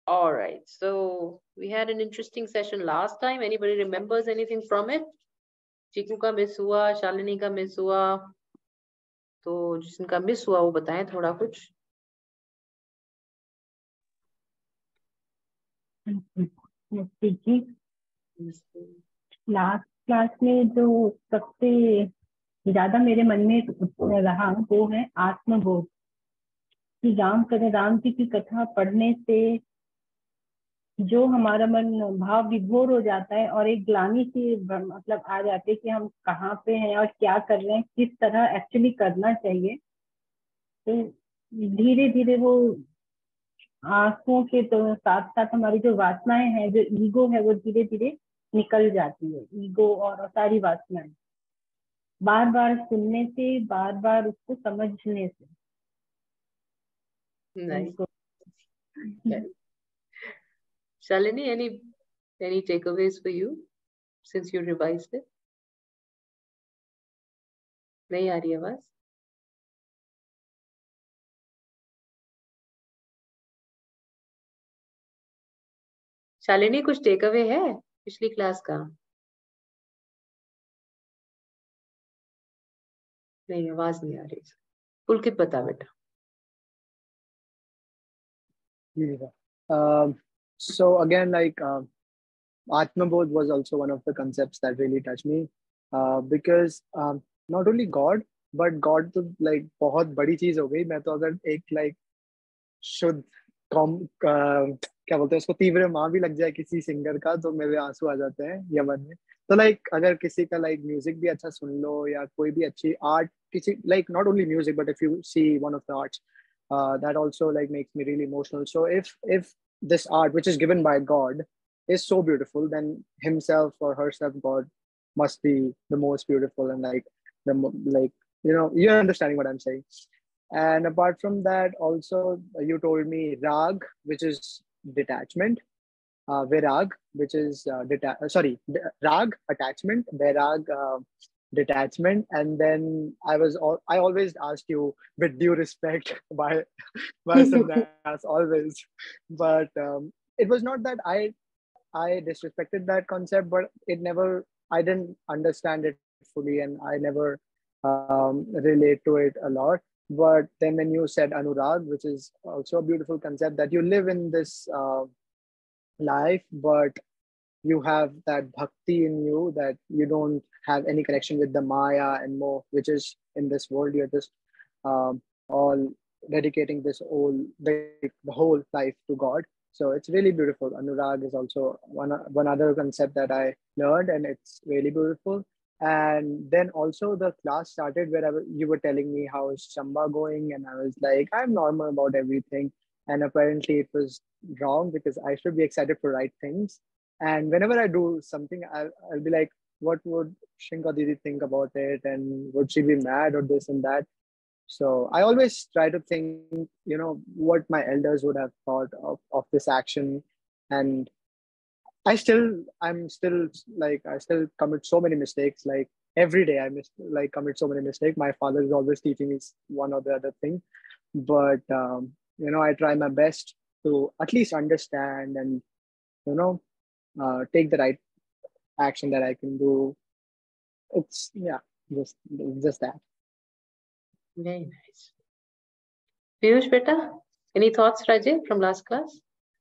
All right. So we had an interesting session last time. Anybody remembers anything from it? Chikoo का miss हुआ, शालिनी का miss हुआ, तो जिनका मिस हुआ वो बताएं थोड़ा कुछ. लास्ट क्लास में जो सबसे ज्यादा मेरे मन में रहा वो है आत्मबोध. कि राम जी की कथा पढ़ने से जो हमारा मन भाव विभोर हो जाता है और एक ग्लानि सी मतलब आ जाती है कि हम कहाँ पे हैं और क्या कर रहे हैं, किस तरह एक्चुअली करना चाहिए. तो धीरे धीरे वो आंखों के तो साथ साथ हमारी जो वासनाएं हैं, जो ईगो है, वो धीरे धीरे निकल जाती है. ईगो और सारी वासनाएं बार बार सुनने से, बार बार उसको समझने से. Nice. Shalini, any takeaways for you since you revised it? नहीं आ रही आवाज? शालिनी कुछ टेकअवे है पिछली क्लास का? नहीं, आवाज नहीं आ रही. पुलकित बता बेटा. So again, like Atmabodh was also one of the concepts that really touched me, because not only God, but God तो like बहुत बड़ी चीज हो गई. मैं तो अगर एक like शुद्ध क्या बोलते हैं उसको, तीव्र माँ भी लग जाए किसी सिंगर का तो मेरे आंसू आ जाते हैं यमन में. तो लाइक अगर किसी का लाइक म्यूजिक भी अच्छा सुन लो या कोई भी अच्छी आर्ट, किसी like not only music but if you see one of the arts, that also like makes me really emotional. So if this art which is given by God is so beautiful, then himself or herself, God must be the most beautiful. And like like you're understanding what I'm saying. And apart from that, also you told me rag, which is detachment, virag, which is rag attachment, virag detachment, and then I always asked you with due respect by Sannyas always, but it was not that I disrespected that concept, but I didn't understand it fully, and I never relate to it a lot. But then when you said anurag, which is also a beautiful concept, that you live in this life, but you have that bhakti in you, that you don't have any connection with the maya and more, which is in this world. You're just all dedicating the whole life to God. So it's really beautiful. Anurag is also one other concept that I learned, and it's really beautiful. And then also the class started where you were telling me how is Chamba going, and I was like, I'm normal about everything. And apparently it was wrong, because I should be excited for right things. And whenever I do something, I'll be like, what would Shinka Didi think about it? And would she be mad or this and that? So I always try to think, what my elders would have thought of this action. And I'm still like, I still commit so many mistakes. Like every day commit so many mistakes. My father is always teaching me one or the other thing. But, I try my best to at least understand and, take the right action that I can do. It's, yeah, just that. Very nice. Piyush beta, any thoughts, Rajay, from last class?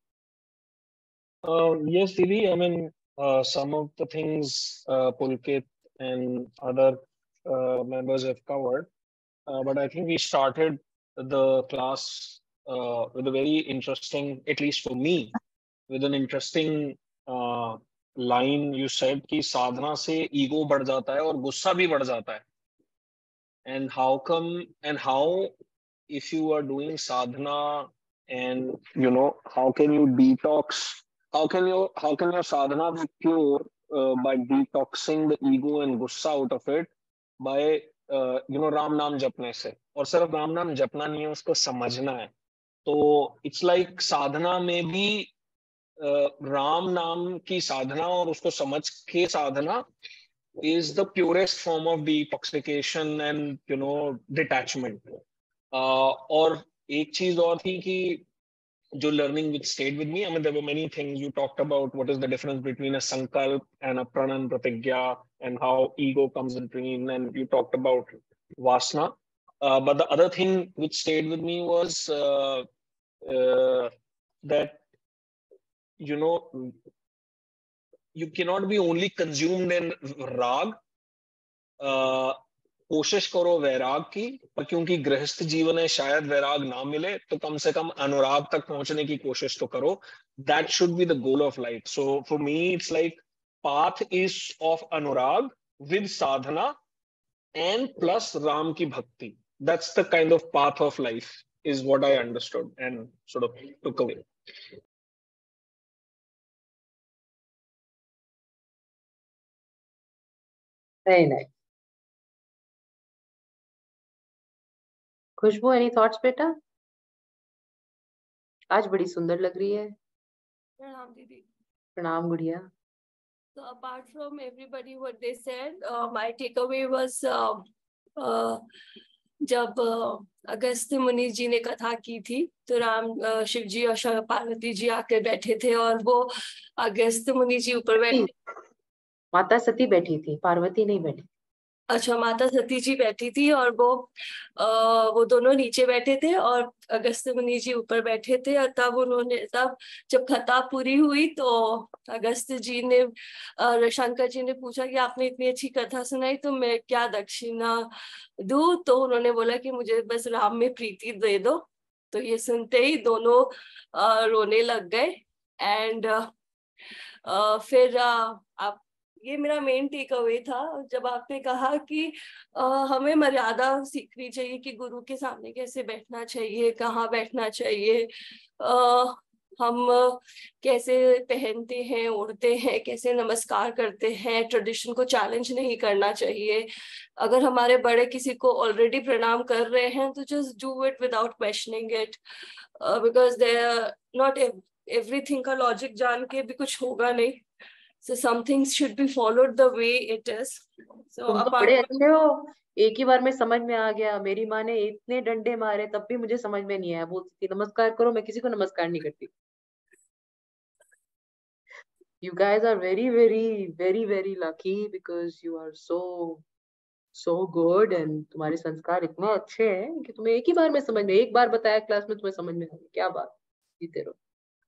Yes, Didi. I mean, some of the things Pulkit and other members have covered, but I think we started the class with a very interesting, at least for me, with an interesting line. You said कि साधना से ego बढ़ जाता है और गुस्सा भी बढ़ जाता है. And how come, and how, if you are doing sadhana, and how can you detox? How can your sadhana be pure by detoxing the ego and gussa out of it by Ram नाम जपने से. और सिर्फ राम नाम जपना नहीं है, उसको समझना है. तो इट्स लाइक साधना में भी राम नाम की साधना और उसको समझ के साधना is the purest form of detoxification and detachment. और एक चीज और थी कि जो learning which stayed with me. I mean, there were many things you talked about. What is the difference between a sankalp and a pranan pratigya, and how ego comes in between, and you talked about vasana. But the other thing which stayed with me was that, you know, you cannot be only consumed in rag. कोशिश करो वैराग की, पर क्योंकि गृहस्थ जीवन है शायद वैराग ना मिले, तो कम से कम अनुराग तक पहुंचने की कोशिश तो करो. That should be the goal of life. So for me, it's like path is of anurag with sadhana and plus Ram ki bhakti. That's the kind of path of life, is what I understood and sort of took away. Very nice. Khushboo, any thoughts बेटा? आज बड़ी सुंदर लग रही है. प्रणाम दीदी. प्रणाम गुड़िया. So apart from everybody what they said, my takeaway was जब अगस्त्य मुनि जी ने कथा की थी, तो राम शिव जी और पार्वती जी आकर बैठे थे, और वो अगस्त्य मुनि जी ऊपर बैठे. माता सती बैठी थी, पार्वती नहीं बैठी. अच्छा, माता सती जी बैठी थी, और वो दोनों नीचे बैठे थे और अगस्त्य मुनि जी ऊपर बैठे थे. और तब जब कथा पूरी हुई तो अगस्त्य जी ने शंकर जी ने पूछा कि आपने इतनी अच्छी कथा सुनाई, तो मैं क्या दक्षिणा दूं? तो उन्होंने बोला कि मुझे बस राम में प्रीति दे दो. तो ये सुनते ही दोनों रोने लग गए. एंड फिर आप, ये मेरा मेन टेक अवे था जब आपने कहा कि हमें मर्यादा सीखनी चाहिए कि गुरु के सामने कैसे बैठना चाहिए, कहाँ बैठना चाहिए, हम कैसे पहनते हैं, उड़ते हैं, कैसे नमस्कार करते हैं. ट्रेडिशन को चैलेंज नहीं करना चाहिए. अगर हमारे बड़े किसी को ऑलरेडी प्रणाम कर रहे हैं तो just do it without questioning it, because they not everything का लॉजिक जान के भी कुछ होगा नहीं. So some things should be followed the way it is. So तुम तो बड़े अच्छे हो, एक ही बार में समझ में आ गया. मेरी माँ ने इतने डंडे मारे तब भी मुझे समझ में नहीं आया. बोलती थी नमस्कार करो, मैं किसी को नमस्कार नहीं करती. You guys are very very very very lucky because you are so good and तुम्हारे संस्कार इतने अच्छे हैं कि तुम्हें एक ही बार में समझ में, एक बार बताया क्लास में तुम्हें समझ में आ गया. क्या बात, जीते रहो.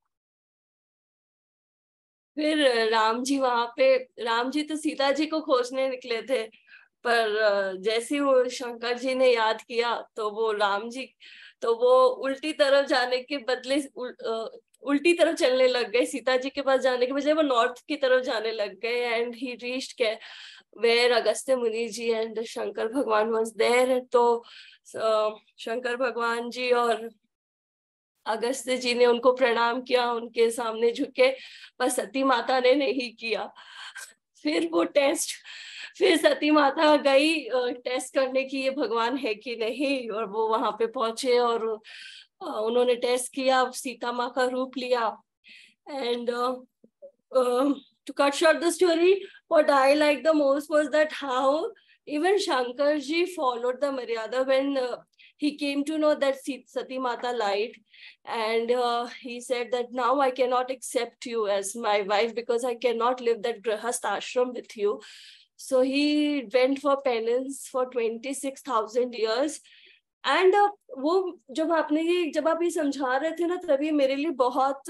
फिर राम जी वहां पे, राम जी तो सीता जी को खोजने निकले थे, पर जैसे वो शंकर जी ने याद किया तो वो राम जी, तो वो उल्टी तरफ जाने के बदले उल्टी तरफ चलने लग गए. सीता जी के पास जाने के बजाय वो नॉर्थ की तरफ जाने लग गए. And he reached where Agastya Muni ji and Shankar भगवान वाज देयर. तो शंकर भगवान जी और अगस्त्य जी ने उनको प्रणाम किया, उनके सामने झुके, पर सती माता ने नहीं किया. फिर वो टेस्ट, फिर सती माता गई टेस्ट करने की ये भगवान है कि नहीं, और वो वहां पे पहुंचे और उन्होंने टेस्ट किया, सीता माँ का रूप लिया. And to cut short the story, what I liked the most was that how even Shankar ji followed the Maryada when he came to know that Sati Mata lied, and he said that now I cannot accept you as my wife because I cannot live that grahast ashram with you. So he went for penance for 26,000 years. And वो जब आप ये समझा रहे थे ना, तभी मेरे लिए बहुत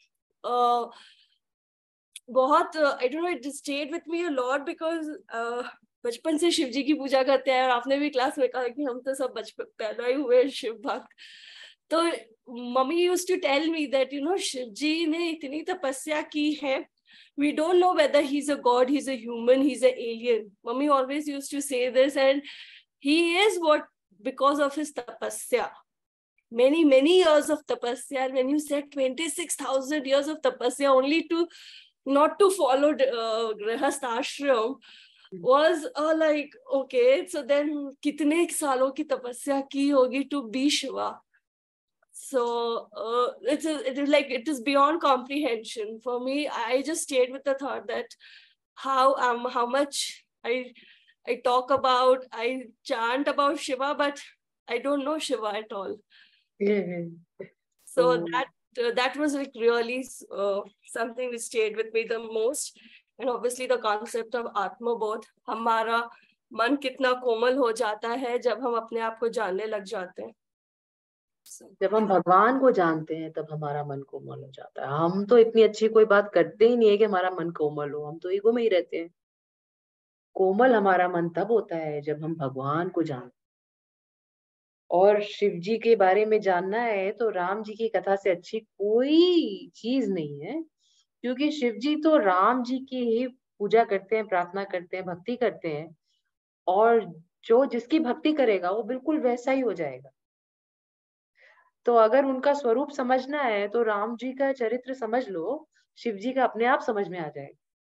I don't know, it stayed with me a lot because बचपन से शिव जी की पूजा करते हैं, और आपने भी क्लास में कहा कि हम तो सब बचपन पैदा ही हुए शिव भक्त. तो mummy used to tell me that Shiva ji ने इतनी तपस्या की है, we don't know whether he's a god, he's a human, he's an alien. Mummy always used to say this, and he is what because of his tapasya. Many years of tapasya. And when you said 26,000 years of tapasya only to not to follow grahast ashram was like, okay, so then kitne saalon ki tapasya ki hogi to be Shiva. So it is beyond comprehension for me. I just stayed with the thought that how much I talk about, I chant about Shiva, but I don't know Shiva at all. Mm-hmm. So that was like really something which stayed with me the most. And obviously the concept of आत्मबोध, हमारा मन कितना कोमल हो जाता है जब हम अपने आप को जानने लग जाते हैं. जब हम भगवान को जानते हैं तब हमारा मन कोमल हो जाता है. हम तो इतनी अच्छी कोई बात करते ही नहीं है कि हमारा मन कोमल हो, हम तो ईगो में ही रहते हैं. कोमल हमारा मन तब होता है जब हम भगवान को जानते हैं. और शिव जी के बारे में जानना है तो राम जी की कथा से अच्छी कोई चीज नहीं है, क्योंकि शिव जी तो राम जी की ही पूजा करते हैं, प्रार्थना करते हैं, भक्ति करते हैं, और जो जिसकी भक्ति करेगा वो बिल्कुल वैसा ही हो जाएगा. तो अगर उनका स्वरूप समझना है तो राम जी का चरित्र समझ लो, शिव जी का अपने आप समझ में आ जाएगा.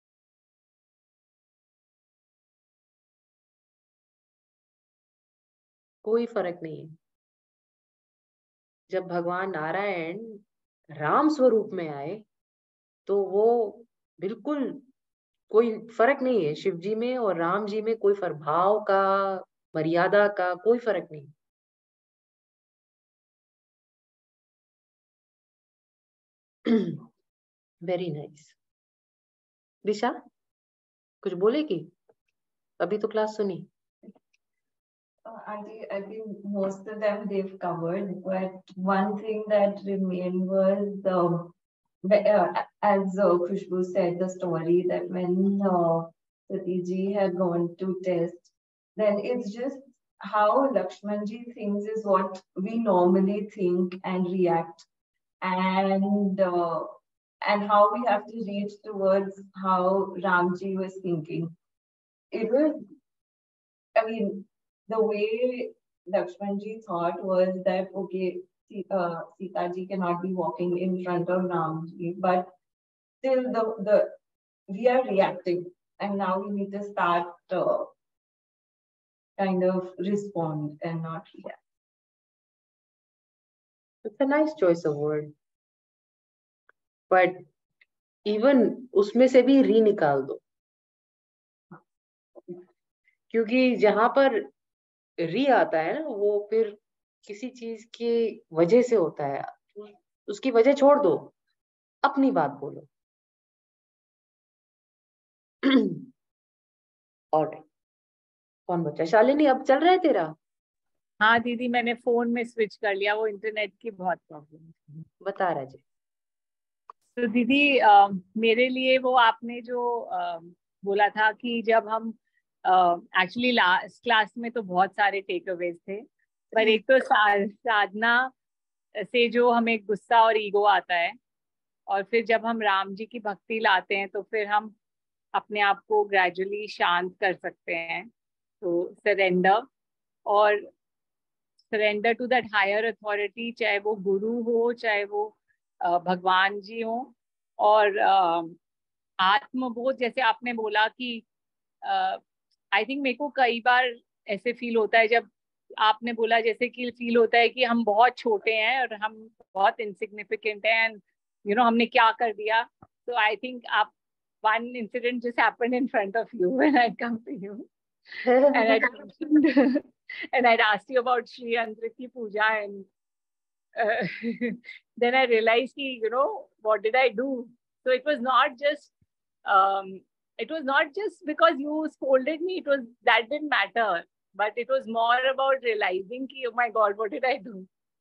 कोई फर्क नहीं है. जब भगवान नारायण राम स्वरूप में आए तो वो बिल्कुल कोई फर्क नहीं है. शिव जी में और राम जी में कोई भाव का, मर्यादा का कोई फर्क नहीं. Very nice. दिशा कुछ बोलेगी? अभी तो क्लास सुनी. I think most of them they've covered, but one thing that remained was as Khushbu said, the story that when Sati ji had gone to test, then it's just how Lakshman ji thinks is what we normally think and react, and how we have to reach towards how Ramji was thinking. It was, I mean, the way Lakshman ji thought was that, okay, Sita ji cannot be walking in front of Ram ji, but still we are reacting, and now we need to start kind of respond and not react. It's a nice choice of word, but even उसमें से भी री निकाल दो, क्योंकि जहां पर री आता है ना वो फिर किसी चीज की वजह से होता है. उसकी वजह छोड़ दो, अपनी बात बोलो. और कौन बच्चा? शालिनी अब चल रहा है तेरा? हाँ दीदी, मैंने फोन में स्विच कर लिया, वो इंटरनेट की बहुत प्रॉब्लम. बता रहा जी. तो दीदी मेरे लिए वो आपने जो बोला था कि जब हम एक्चुअली लास्ट क्लास में तो बहुत सारे टेक अवेज थे, पर एक तो साधना से जो हमें गुस्सा और ईगो आता है, और फिर जब हम राम जी की भक्ति लाते हैं तो फिर हम अपने आप को ग्रेजुअली शांत कर सकते हैं. तो surrender to that higher authority, चाहे वो गुरु हो, चाहे वो भगवान जी हो. और आत्मबोध जैसे आपने बोला कि आई थिंक मेरे को कई बार ऐसे फील होता है, जब आपने बोला जैसे कि फील होता है कि हम बहुत छोटे हैं और हम बहुत इनसिग्निफिकेंट हैं, एंड हमने क्या कर दिया. तो आई थिंक आप one incident just happened in front of you when I'd come to you, and I'd asked you about Shri Antriki Puja, and then I realized ki, what did I do? So it was not just because you scolded me. That didn't matter, but it was more about realizing ki, oh my God, what did I do?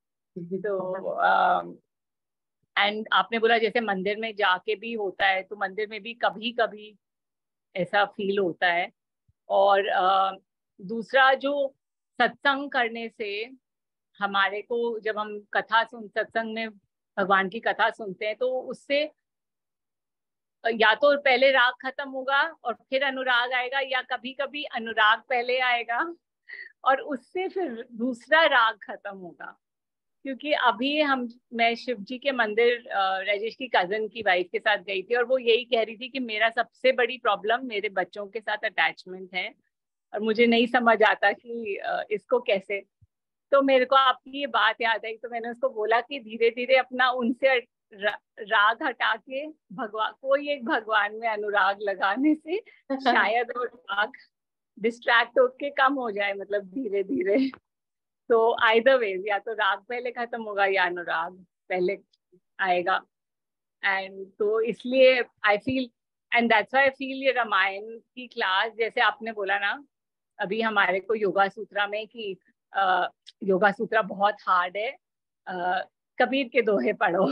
So and आपने बोला जैसे मंदिर में जाके भी होता है, तो मंदिर में भी कभी कभी ऐसा फील होता है. और दूसरा, जो सत्संग करने से हमारे को, जब हम सत्संग में भगवान की कथा सुनते हैं, तो उससे या तो पहले राग खत्म होगा और फिर अनुराग आएगा, या कभी कभी अनुराग पहले आएगा और उससे फिर दूसरा राग खत्म होगा. क्योंकि अभी मैं शिव जी के मंदिर राजेश की कजन की वाइफ के साथ गई थी, और वो यही कह रही थी कि मेरा सबसे बड़ी प्रॉब्लम मेरे बच्चों के साथ अटैचमेंट है, और मुझे नहीं समझ आता कि इसको कैसे. तो मेरे को आपकी ये बात याद आई, तो मैंने उसको बोला कि धीरे धीरे अपना उनसे राग हटा के कोई एक भगवान में अनुराग लगाने से शायद वो राग डिस्ट्रैक्ट होके कम हो जाए, मतलब धीरे धीरे. तो आइदर वेज, या तो राग पहले खत्म होगा या अनुराग पहले आएगा। एंड तो इसलिए I feel, and that's why I feel ये रामायण की क्लास, जैसे आपने बोला ना अभी हमारे को योगा सूत्रा में कि योगा सूत्रा बहुत हार्ड है, कबीर के दोहे पढ़ो।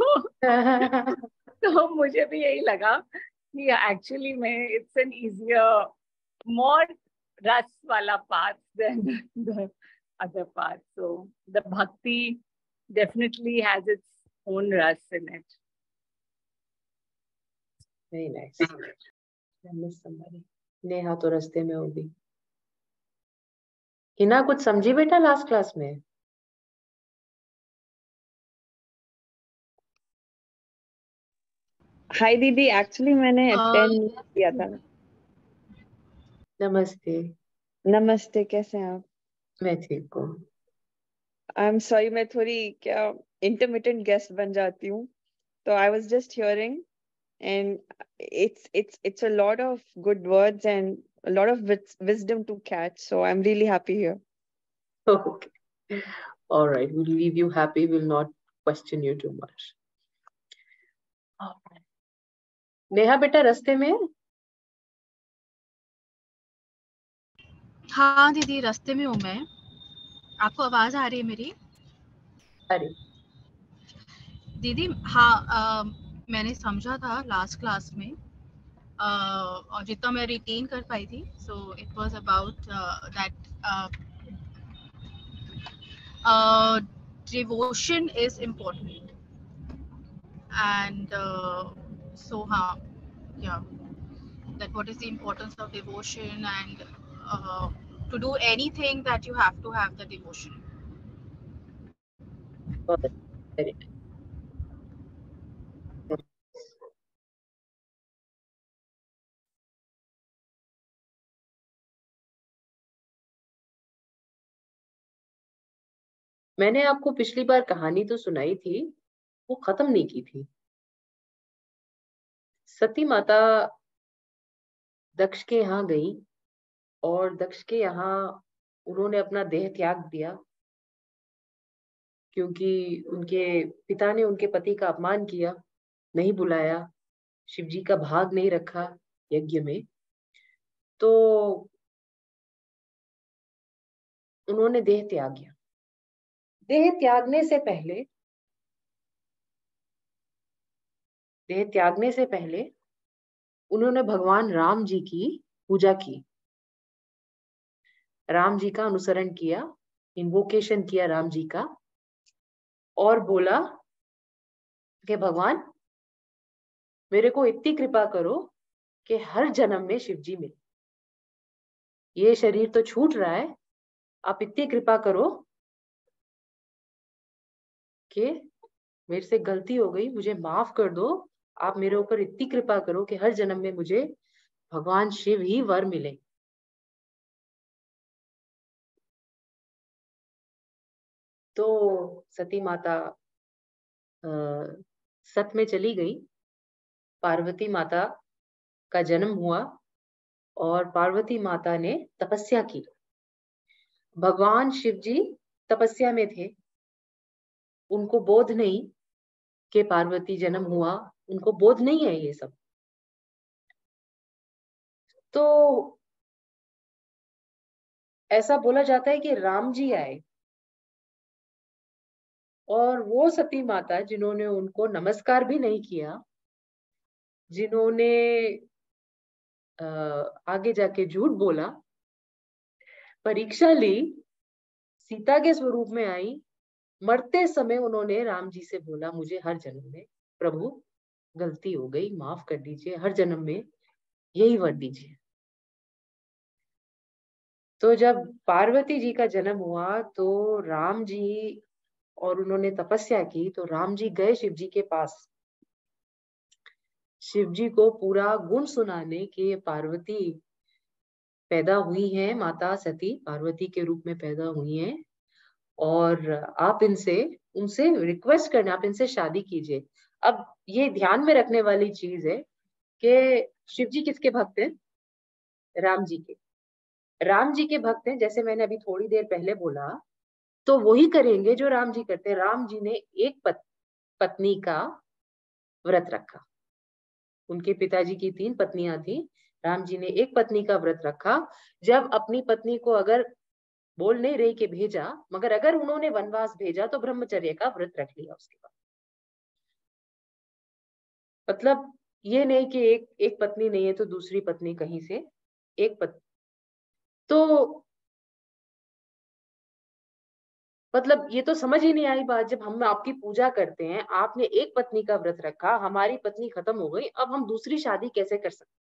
तो मुझे भी यही लगा कि एक्चुअली में इट्स एन इजियर, मोर रस वाला path than the other path, so the bhakti definitely has its own rust in it. Very nice. I miss somebody. Neha तो रास्ते में होगी। हिना कुछ समझी बेटा लास्ट क्लास में? हाय दीदी, एक्चुअली मैंने अटेंड किया था। नमस्ते। नमस्ते, कैसे हैं आप? मैं ठीक हूँ। आई एम सॉरी, मैं थोड़ी क्या इंटरमिटेंट गेस्ट बन जाती हूँ, तो I was just hearing and it's a lot of good words and a lot of wisdom to catch, so I'm really happy here. Okay, all right, we'll leave you happy, we'll not question you too much. All right. Neha बेटा रास्ते में? हाँ दीदी, रास्ते में हूँ मैं। आपको आवाज आ रही है मेरी? अरे दीदी हाँ, मैंने समझा था लास्ट क्लास में, और जितना मैं रिटेन कर पाई थी, so it was about that devotion is important, and so हाँ, yeah that what is the importance of devotion, and to do anything that you have to have the devotion. very nice. मैंने आपको पिछली बार कहानी तो सुनाई थी, वो खत्म नहीं की थी। सती माता दक्ष के यहाँ गई और दक्ष के यहाँ उन्होंने अपना देह त्याग दिया, क्योंकि उनके पिता ने उनके पति का अपमान किया, नहीं बुलाया, शिव जी का भाग नहीं रखा यज्ञ में, तो उन्होंने देह त्याग दिया। देह त्यागने से पहले उन्होंने भगवान राम जी की पूजा की, राम जी का अनुसरण किया, इन्वोकेशन किया राम जी का, और बोला कि भगवान मेरे को इतनी कृपा करो कि हर जन्म में शिव जी मिले। ये शरीर तो छूट रहा है, आप इतनी कृपा करो कि मेरे से गलती हो गई, मुझे माफ कर दो, आप मेरे ऊपर इतनी कृपा करो कि हर जन्म में मुझे भगवान शिव ही वर मिले। तो सती माता सत में चली गई, पार्वती माता का जन्म हुआ और पार्वती माता ने तपस्या की। भगवान शिव जी तपस्या में थे, उनको बोध नहीं कि पार्वती जन्म हुआ, उनको बोध नहीं है ये सब। तो ऐसा बोला जाता है कि राम जी आए और वो सती माता जिन्होंने उनको नमस्कार भी नहीं किया, जिन्होंने आगे जाके झूठ बोला, परीक्षा ली, सीता के स्वरूप में आई, मरते समय उन्होंने राम जी से बोला मुझे हर जन्म में प्रभु गलती हो गई, माफ कर दीजिए, हर जन्म में यही वर दीजिए। तो जब पार्वती जी का जन्म हुआ तो राम जी और उन्होंने तपस्या की, तो राम जी गए शिव जी के पास, शिव जी को पूरा गुण सुनाने के पार्वती पैदा हुई है, माता सती पार्वती के रूप में पैदा हुई है, और आप उनसे रिक्वेस्ट करना, आप इनसे शादी कीजिए। अब ये ध्यान में रखने वाली चीज है कि शिव जी किसके भक्त हैं? राम जी के। राम जी के भक्त हैं, जैसे मैंने अभी थोड़ी देर पहले बोला, तो वही करेंगे जो राम जी करते हैं। राम जी ने एक पत्नी, पत्नी का व्रत रखा। उनके पिताजी की 3 पत्नियां थी, राम जी ने एक पत्नी का व्रत रखा। जब अपनी पत्नी को अगर बोल नहीं रही कि भेजा, मगर अगर उन्होंने वनवास भेजा तो ब्रह्मचर्य का व्रत रख लिया उसके बाद। मतलब ये नहीं कि एक पत्नी नहीं है तो दूसरी पत्नी कहीं से एक पत्नी, तो मतलब ये तो समझ ही नहीं आई बात। जब हम आपकी पूजा करते हैं, आपने एक पत्नी का व्रत रखा, हमारी पत्नी खत्म हो गई, अब हम दूसरी शादी कैसे कर सकते?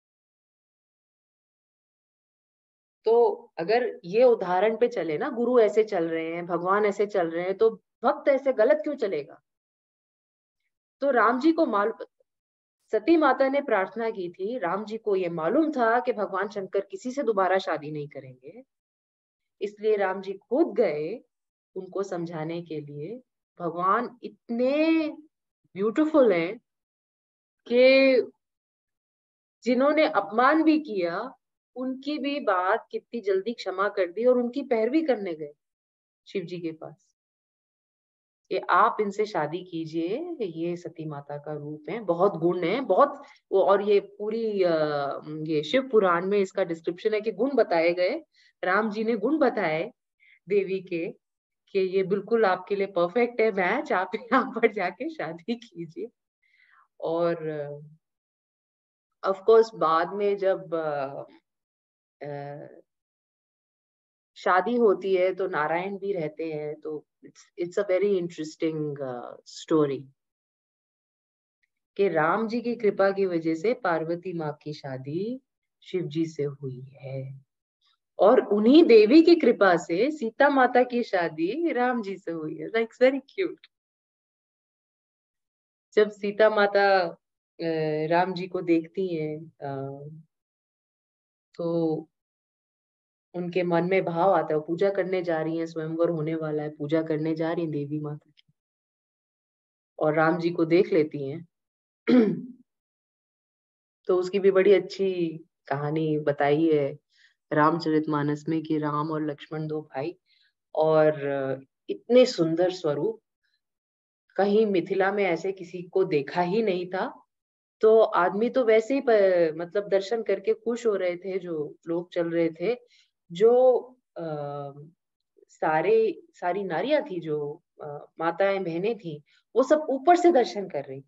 तो अगर ये उदाहरण पे चले ना, गुरु ऐसे चल रहे हैं, भगवान ऐसे चल रहे हैं, तो भक्त ऐसे गलत क्यों चलेगा? तो राम जी को मालूम, सती माता ने प्रार्थना की थी, राम जी को ये मालूम था कि भगवान शंकर किसी से दोबारा शादी नहीं करेंगे, इसलिए राम जी खुद गए उनको समझाने के लिए। भगवान इतने ब्यूटीफुल हैं कि जिन्होंने अपमान भी किया, उनकी भी बात कितनी जल्दी क्षमा कर दी और उनकी पैरवी करने गए शिव जी के पास कि आप इनसे शादी कीजिए, ये सती माता का रूप है, बहुत गुण है, बहुत। और ये पूरी ये शिव पुराण में इसका डिस्क्रिप्शन है कि गुण बताए गए, राम जी ने गुण बताए देवी के कि ये बिल्कुल आपके लिए परफेक्ट है मैच, आप यहाँ पर जाके शादी कीजिए। और ऑफ कोर्स बाद में जब शादी होती है तो नारायण भी रहते हैं, तो it's a very interesting story कि राम जी की कृपा की वजह से पार्वती माँ की शादी शिव जी से हुई है, और उन्हीं देवी की कृपा से सीता माता की शादी राम जी से हुई है। Likes very cute. जब सीता माता राम जी को देखती हैं तो उनके मन में भाव आता है, वो पूजा करने जा रही हैं, स्वयंवर होने वाला है, पूजा करने जा रही हैं देवी माता की, और राम जी को देख लेती हैं। तो उसकी भी बड़ी अच्छी कहानी बताई है रामचरितमानस में कि राम और लक्ष्मण 2 भाई, और इतने सुंदर स्वरूप कहीं मिथिला में ऐसे किसी को देखा ही नहीं था। तो आदमी तो वैसे ही मतलब दर्शन करके खुश हो रहे थे, जो लोग चल रहे थे, जो सारी नारियां थी, जो माताएं बहनें थी, वो सब ऊपर से दर्शन कर रही,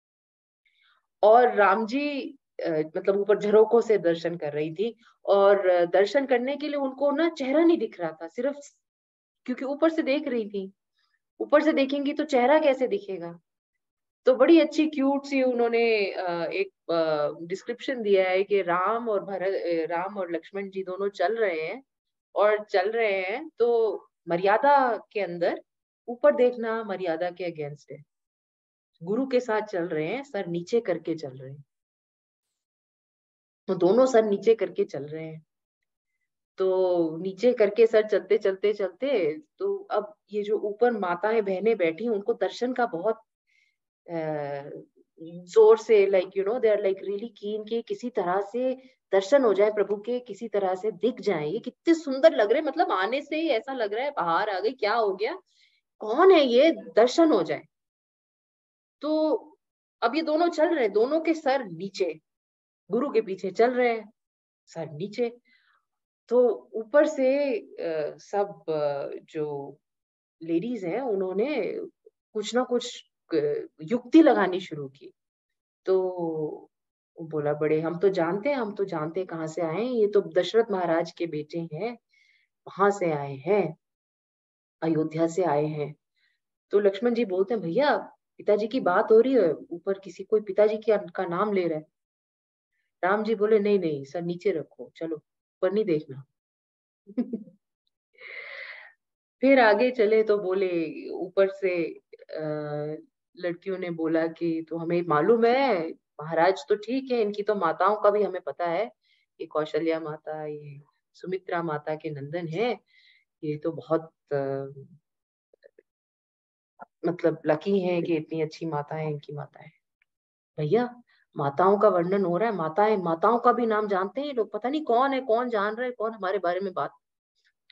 और राम जी मतलब ऊपर झरोकों से दर्शन कर रही थी। और दर्शन करने के लिए उनको ना चेहरा नहीं दिख रहा था, सिर्फ क्योंकि ऊपर से देख रही थी, ऊपर से देखेंगी तो चेहरा कैसे दिखेगा। तो बड़ी अच्छी क्यूट सी उन्होंने एक डिस्क्रिप्शन दिया है कि राम और लक्ष्मण जी दोनों चल रहे हैं, और चल रहे हैं तो मर्यादा के अंदर, ऊपर देखना मर्यादा के अगेंस्ट है। गुरु के साथ चल रहे हैं, सर नीचे करके चल रहे हैं, तो दोनों सर नीचे करके चल रहे हैं। तो नीचे करके सर चलते चलते चलते, तो अब ये जो ऊपर माताएं बहनें बैठी उनको दर्शन का बहुत जोर से, like you know they are like really keen कि किसी तरह से दर्शन हो जाए प्रभु के, किसी तरह से दिख जाए, ये कितने सुंदर लग रहे हैं, मतलब आने से ही ऐसा लग रहा है बाहर आ गई, क्या हो गया, कौन है ये, दर्शन हो जाए। तो अब ये दोनों चल रहे हैं, दोनों के सर नीचे, गुरु के पीछे चल रहे हैं, सर नीचे। तो ऊपर से सब जो लेडीज हैं उन्होंने कुछ ना कुछ युक्ति लगानी शुरू की। तो वो बोला, बड़े हम तो जानते हैं, कहाँ से आए हैं, ये तो दशरथ महाराज के बेटे हैं, वहां से आए हैं, अयोध्या से आए हैं। तो लक्ष्मण जी बोलते हैं, भैया पिताजी की बात हो रही है, ऊपर किसी कोई पिताजी का नाम ले रहा है। राम जी बोले, नहीं नहीं सर नीचे रखो, चलो ऊपर नहीं देखना। फिर आगे चले तो बोले, ऊपर से लड़कियों ने बोला कि तो हमें मालूम है, महाराज तो ठीक है, इनकी तो माताओं का भी हमें पता है, ये कौशल्या माता, ये सुमित्रा माता के नंदन है, ये तो बहुत मतलब लकी हैं कि इतनी अच्छी माता है इनकी माताएं। भैया माताओं का वर्णन हो रहा है, माताओं का भी नाम जानते हैं ये लोग, पता नहीं कौन है, कौन जान रहा है, कौन हमारे बारे में बात,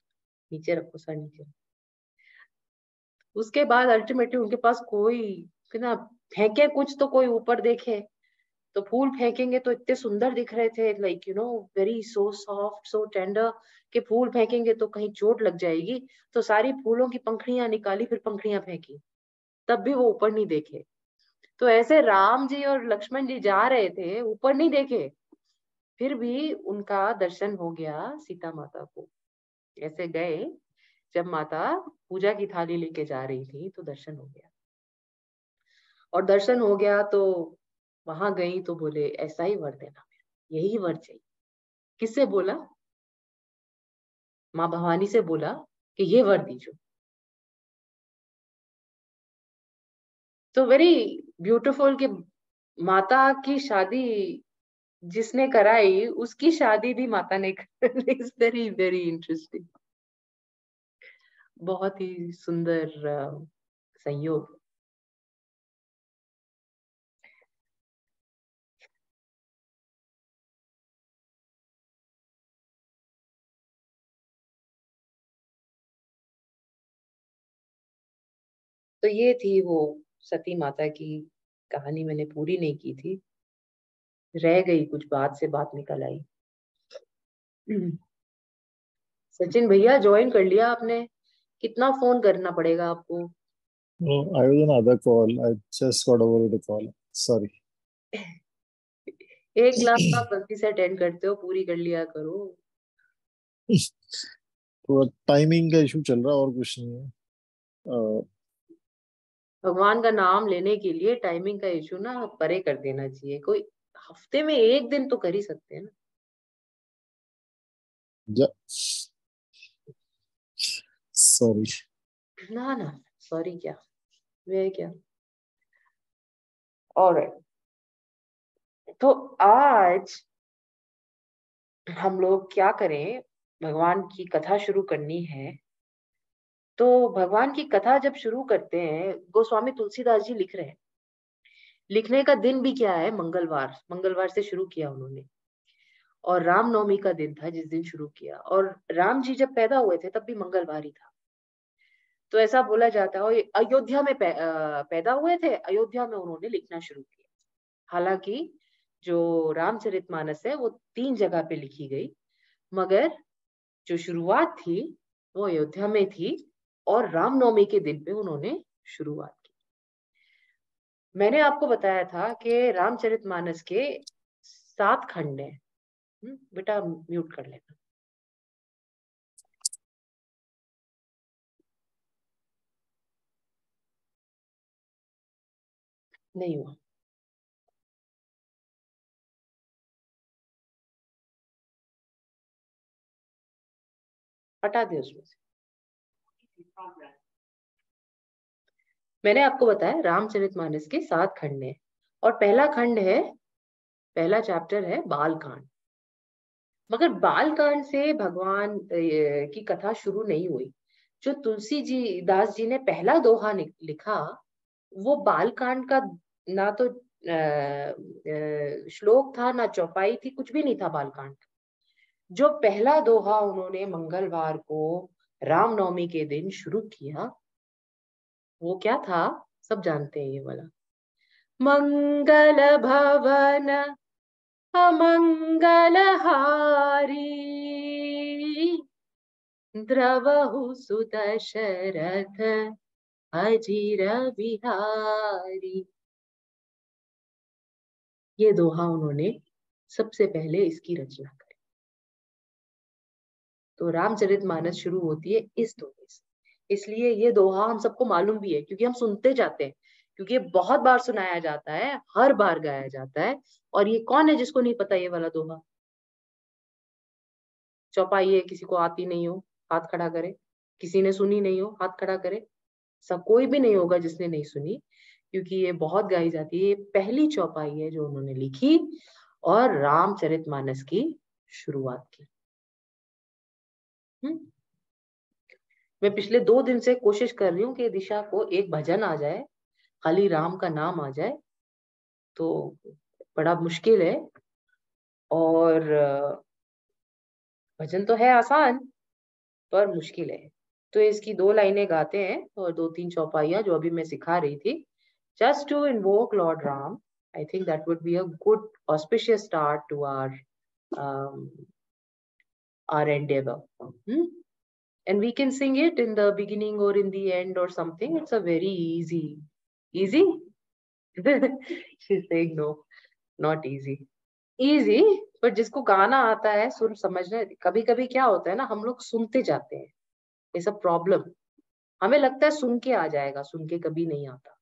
नीचे रखो सर नीचे। उसके बाद अल्टीमेटली उनके पास कोई कि ना फेंके कुछ तो कोई ऊपर देखे, तो फूल फेंकेंगे तो इतने सुंदर दिख रहे थे, like you know very so soft so tender, कि फूल फेंकेंगे तो कहीं चोट लग जाएगी, तो सारी फूलों की पंखड़ियां निकाली, फिर पंखड़ियां फेंकी, तब भी वो ऊपर नहीं देखे। तो ऐसे राम जी और लक्ष्मण जी जा रहे थे, ऊपर नहीं देखे, फिर भी उनका दर्शन हो गया सीता माता को। ऐसे गए, जब माता पूजा की थाली लेके जा रही थी तो दर्शन हो गया, और दर्शन हो गया तो वहां गई तो बोले ऐसा ही वर देना, यही वर चाहिए। किससे बोला? माँ भवानी से बोला कि ये वर दीजिए। तो वेरी ब्यूटीफुल कि माता की शादी जिसने कराई उसकी शादी भी माता ने कराई। वेरी वेरी इंटरेस्टिंग, बहुत ही सुंदर संयोग। तो ये थी वो सती माता की कहानी, मैंने पूरी नहीं की थी, रह गई, कुछ बात से बात निकल आई। सचिन भैया ज्वाइन कर लिया आपने, कितना फोन करना पड़ेगा आपको? No, I was on other call. I just got over the call. Sorry. एक क्लास तो आप गलती से अटेंड करते हो, पूरी कर लिया करो। तो टाइमिंग का इशू चल रहा, और कुछ नहीं है। भगवान का नाम लेने के लिए टाइमिंग का इशू ना परे कर देना चाहिए। कोई हफ्ते में एक दिन तो कर ही सकते हैं ना। सॉरी। ना ना सॉरी क्या, वे क्या। ऑलराइट, तो आज हम लोग क्या करें, भगवान की कथा शुरू करनी है। तो भगवान की कथा जब शुरू करते हैं, गोस्वामी तुलसीदास जी लिख रहे हैं, लिखने का दिन भी क्या है, मंगलवार, मंगलवार से शुरू किया उन्होंने, और रामनवमी का दिन था जिस दिन शुरू किया, और राम जी जब पैदा हुए थे तब भी मंगलवार ही था। तो ऐसा बोला जाता है, और अयोध्या में पैदा हुए थे, अयोध्या में उन्होंने लिखना शुरू किया। हालांकि जो रामचरितमानस है वो 3 जगह पे लिखी गई, मगर जो शुरुआत थी वो अयोध्या में थी, और रामनवमी के दिन पे उन्होंने शुरुआत की। मैंने आपको बताया था कि रामचरितमानस के 7 खंड हैं। बेटा म्यूट कर लेना। नहीं हुआ, हटा दे उसमें से। मैंने आपको बताया रामचरितमानस के 7 खंड हैं, और पहला खंड है, पहला चैप्टर है बालकांड। मगर बालकांड से भगवान की कथा शुरू नहीं हुई। जो तुलसी जी दास जी ने पहला दोहा लिखा, वो बालकांड का ना तो श्लोक था, ना चौपाई थी, कुछ भी नहीं था बालकांड। जो पहला दोहा उन्होंने मंगलवार को रामनवमी के दिन शुरू किया, वो क्या था, सब जानते हैं ये वाला। मंगल भवन अमंगल हारी, द्रवहु सुत शरथ अजीर बिहारी। ये दोहा उन्होंने सबसे पहले इसकी रचना करी। तो रामचरितमानस शुरू होती है इस दोहे से, इसलिए ये दोहा हम सबको मालूम भी है, क्योंकि हम सुनते जाते हैं, क्योंकि ये बहुत बार सुनाया जाता है, हर बार गाया जाता है। और ये कौन है जिसको नहीं पता ये वाला दोहा? चौपाई है, किसी को आती नहीं हो हाथ खड़ा करे, किसी ने सुनी नहीं हो हाथ खड़ा करे। सब कोई भी नहीं होगा जिसने नहीं सुनी, क्योंकि ये बहुत गाई जाती है। ये पहली चौपाई है जो उन्होंने लिखी और रामचरितमानस की शुरुआत की। मैं पिछले 2 दिन से कोशिश कर रही हूँ कि दिशा को एक भजन आ जाए, खाली राम का नाम आ जाए, तो बड़ा मुश्किल है। और भजन तो है आसान, पर मुश्किल है। तो इसकी 2 लाइनें गाते हैं और 2-3 चौपाइयां जो अभी मैं सिखा रही थी, just to invoke Lord Ram. I think that would be a good auspicious start to our endeavor. And we can sing it in the beginning or in the end or something. It's a very easy. She's saying no, not easy. Easy, but जिसको गाना आता है, सुर समझना, कभी कभी क्या होता है ना, हम लोग सुनते जाते हैं. It's a problem. हमें लगता है सुन के आ जाएगा, सुन के कभी नहीं आता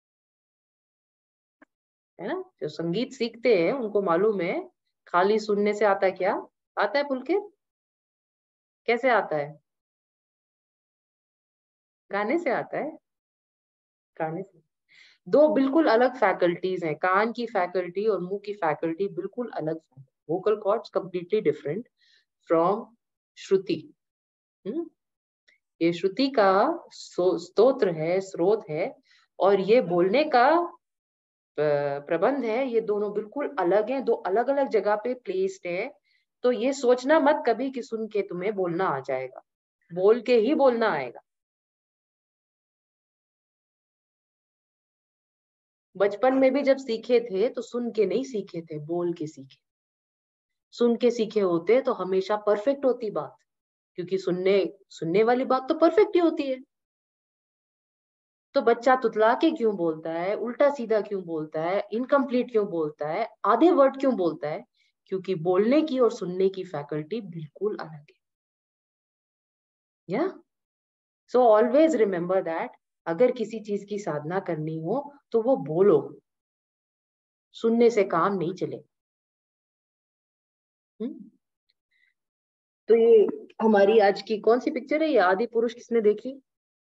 है ना. जो संगीत सीखते हैं उनको मालूम है खाली सुनने से आता है. क्या आता है पुलकित? कैसे आता है? गाने से आता है. गाने से. दो बिल्कुल अलग फैकल्टीज हैं. कान की फैकल्टी और मुंह की फैकल्टी बिल्कुल अलग. Vocal cords completely different from Shruti. ये श्रुति का स्तोत्र है, स्रोत है, और ये बोलने का प्रबंध है. ये दोनों बिल्कुल अलग हैं, दो अलग अलग जगह पे प्लेस्ड है. तो ये सोचना मत कभी कि सुन के तुम्हें बोलना आ जाएगा. बोल के ही बोलना आएगा. बचपन में भी जब सीखे थे तो सुन के नहीं सीखे थे, बोल के सीखे. सुन के सीखे होते तो हमेशा परफेक्ट होती बात, क्योंकि सुनने वाली बात तो परफेक्ट ही होती है. तो बच्चा तुतला के क्यों बोलता है, उल्टा सीधा क्यों बोलता है, इनकम्प्लीट क्यों बोलता है, आधे वर्ड क्यों बोलता है? क्योंकि बोलने की और सुनने की फैकल्टी बिल्कुल अलग है. या सो ऑलवेज रिमेम्बर दैट अगर किसी चीज की साधना करनी हो तो वो बोलो, सुनने से काम नहीं चले. तो ये हमारी आज की कौन सी पिक्चर है? ये आदि पुरुष किसने देखी?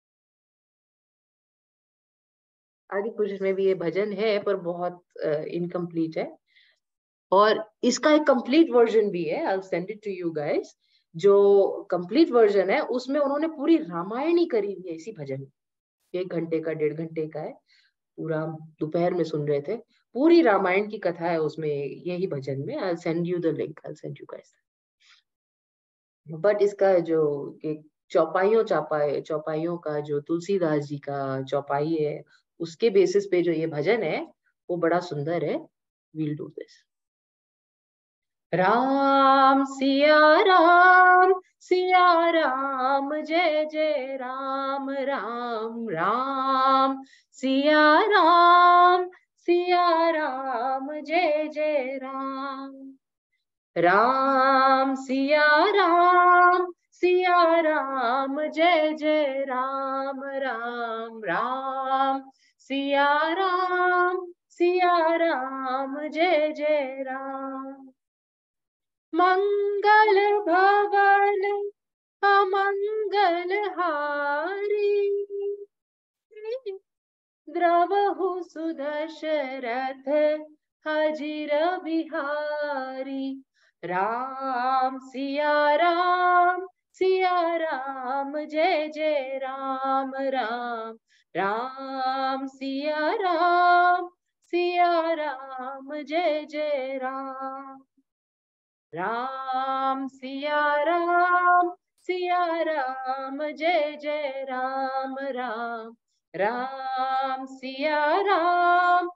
आदि पुरुष में भी ये भजन है पर बहुत इनकम्प्लीट है. और इसका एक कंप्लीट वर्जन भी है. I will send it to you guys. जो कंप्लीट वर्जन है उसमें उन्होंने पूरी रामायण ही करी हुई है इसी भजन में. 1 घंटे का, 1.5 घंटे का है. पूरा दोपहर में सुन रहे थे. पूरी रामायण की कथा है उसमें, यही भजन में. I will send you the link. I will send you guys. But इसका जो चौपाइयों का जो तुलसीदास जी का चौपाई है उसके बेसिस पे जो ये भजन है वो बड़ा सुंदर है. We'll do this. Ram Siya Ram जय जय राम राम राम सिया राम जय जय राम राम सिया राम जय जय राम राम राम सिया राम जय जय राम. मंगल भवन अमंगल हारी द्रवहु सुदशरथ हजिर बिहारी. राम सिया राम जय जय राम राम राम सिया राम जय जय राम. राम सिया राम जय जय राम राम राम सिया राम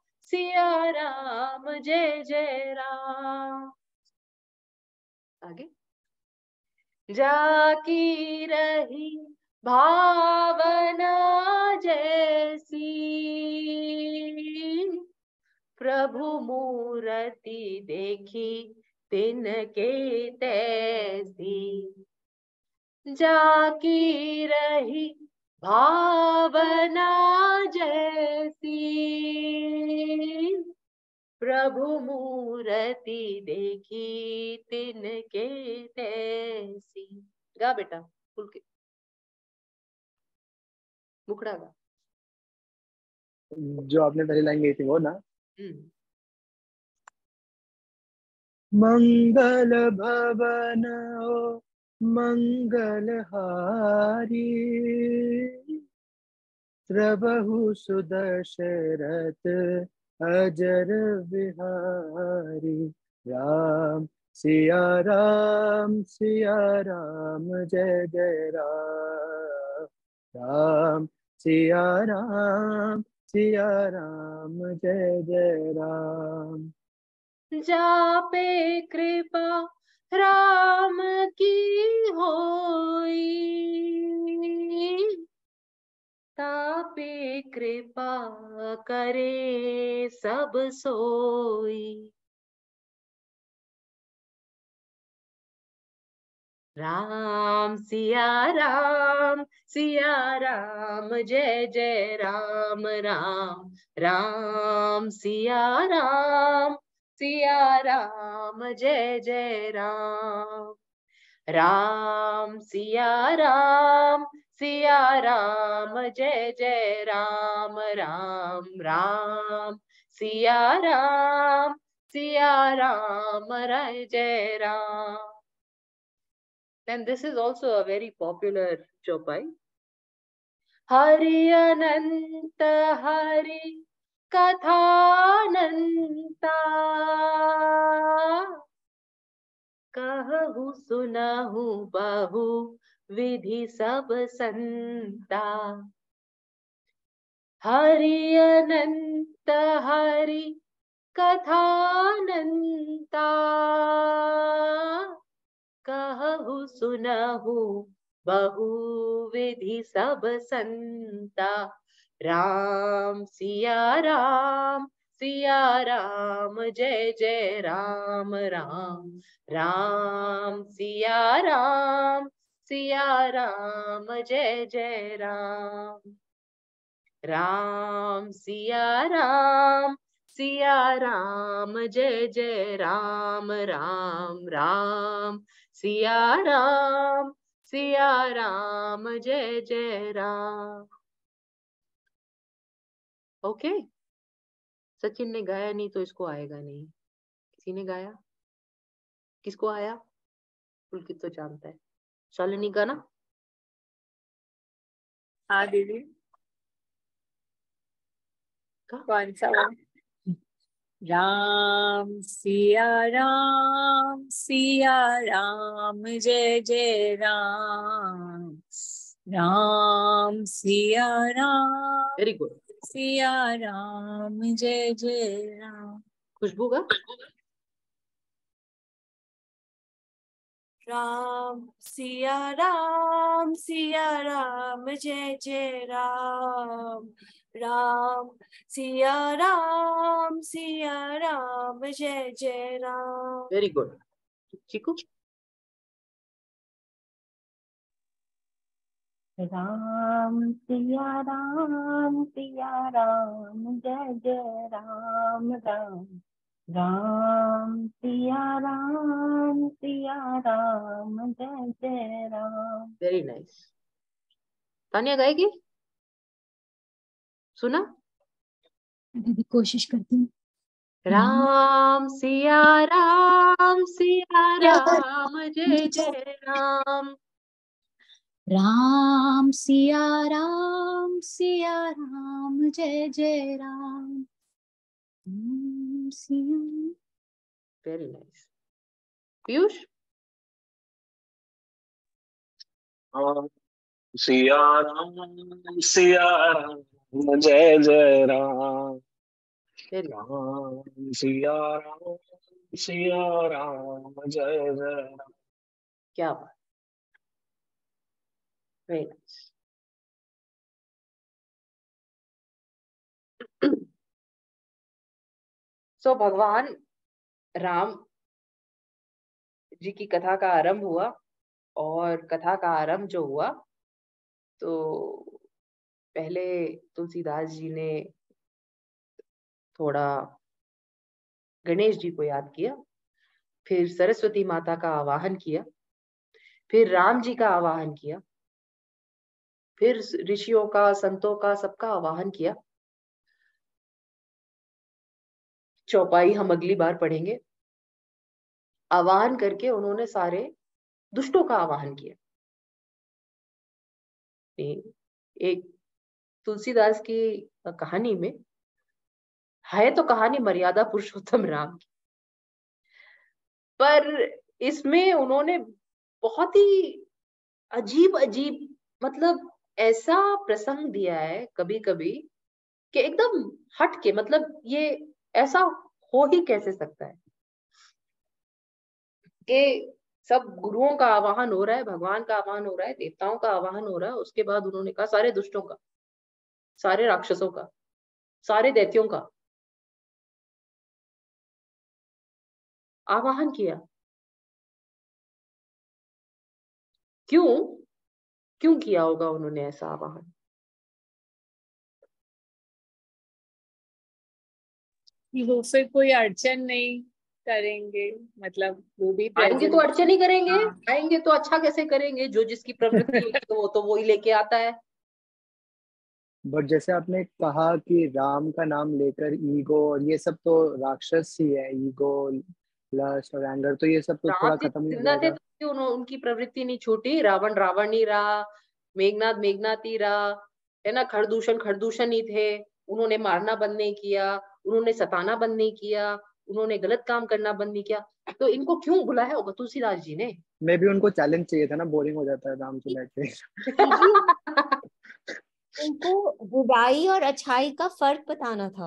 जय जय राम. आगे. जाकी रही भावना जैसी प्रभु मूर्ति देखी तिनके तैसी. जाकी रही भावना जैसी प्रभु मूर्ति देखी तिनके तैसी. गा बेटा खुल के, मुखड़ा गा. जो आपने पहली लाइन गई थी वो ना. मंगल भवन ओ मंगल हारी प्रभु सुदशरथ अजर बिहारी. राम सिया राम जय जय राम राम सिया राम सिया राम जय जय राम। जापे कृपा राम की होई, तापे कृपा करे सब सोई। राम सिया राम जय जय राम राम। राम सिया राम जय जय राम। राम सिया राम जय जय राम राम। राम सिया राम जय Ram. Then this is also a very popular chopai. Hari Ananta Hari Kathananta, कहु सुनहु बहु विधि सब संता। हरि अनंत हरि कथानंता, कहु सुनहु बहु विधि सब संता। राम सिया राम जय जय राम राम। राम सिया राम जय जय राम। राम सिया राम जय जय राम राम। राम सिया राम जय जय राम। ओके, सचिन ने गाया नहीं तो इसको आएगा नहीं। किसी ने गाया? किसको आया? पुलकित तो जानता है। शालिनी गाना? हाँ दीदी, कौन सा वो? राम सिया राम जय जय राम। Ram Siya Ram very good. सिया राम जय जय राम। खुशबू का? राम सिया राम जय जय राम। राम सिया राम जय जय राम। Very good. चीकू? राम सिया राम जय जय राम राम। राम सिया राम जय जय राम। Very nice. तानिया गाएगी? सुना? दीदी कोशिश करती हूँ। राम सिया राम जय जय राम। राम सिया राम जय जय राम। Very nice. पीयूष? सिया राम जय जय राम। राम सिया राम जय जय राम। क्या बात। Very nice. सो भगवान राम जी की कथा का आरंभ हुआ, और कथा का आरंभ जो हुआ तो पहले तुलसीदास जी ने थोड़ा गणेश जी को याद किया, फिर सरस्वती माता का आवाहन किया, फिर राम जी का आवाहन किया, फिर ऋषियों का, संतों का, सबका आवाहन किया। चौपाई हम अगली बार पढ़ेंगे। आवाहन करके उन्होंने सारे दुष्टों का आवाहन किया। एक तुलसीदास की कहानी में है तो कहानी मर्यादा पुरुषोत्तम राम की, पर इसमें उन्होंने बहुत ही अजीब मतलब ऐसा प्रसंग दिया है कभी कभी कि एकदम हट के, मतलब ये ऐसा हो ही कैसे सकता है कि सब गुरुओं का आवाहन हो रहा है, भगवान का आवाहन हो रहा है, देवताओं का आवाहन हो रहा है, उसके बाद उन्होंने कहा सारे दुष्टों का, सारे राक्षसों का, सारे दैत्यों का आवाहन किया। क्यों क्यों किया होगा उन्होंने ऐसा आवाहन? वो फिर कोई अड़चन नहीं करेंगे, मतलब वो भी आएंगे तो प्रेजेंट। अड़चन ही करेंगे, हाँ। आएंगे तो अच्छा कैसे करेंगे? जो जिसकी प्रवृत्ति होगी तो वो ही लेके आता है। बट जैसे आपने कहा कि राम का नाम लेकर ईगो और ये सब तो राक्षस ही है, ईगो, लस्ट और एंगर, तो ये सब तो राम थोड़ा जी खत्म ही हो जिंदा थे जाएगा। तो क्यों उनकी प्रवृत्ति नहीं छूटी? रावण रावण नहीं रहा, मेघनाथ मेघनाथ ही रहा, है ना? खरदूषण खरदूषण ही थे। उन्होंने मारना बंद नहीं किया, उन्होंने सताना बंद नहीं किया, उन्होंने गलत काम करना बंद नहीं किया। तो इनको क्यों बुलाया होगा तुलसीदास जी ने? मे भी उनको चैलेंज चाहिए था ना, बोरिंग हो जाता है राम से बैठ के। जी, उनको बुराई और अच्छाई का फर्क बताना था।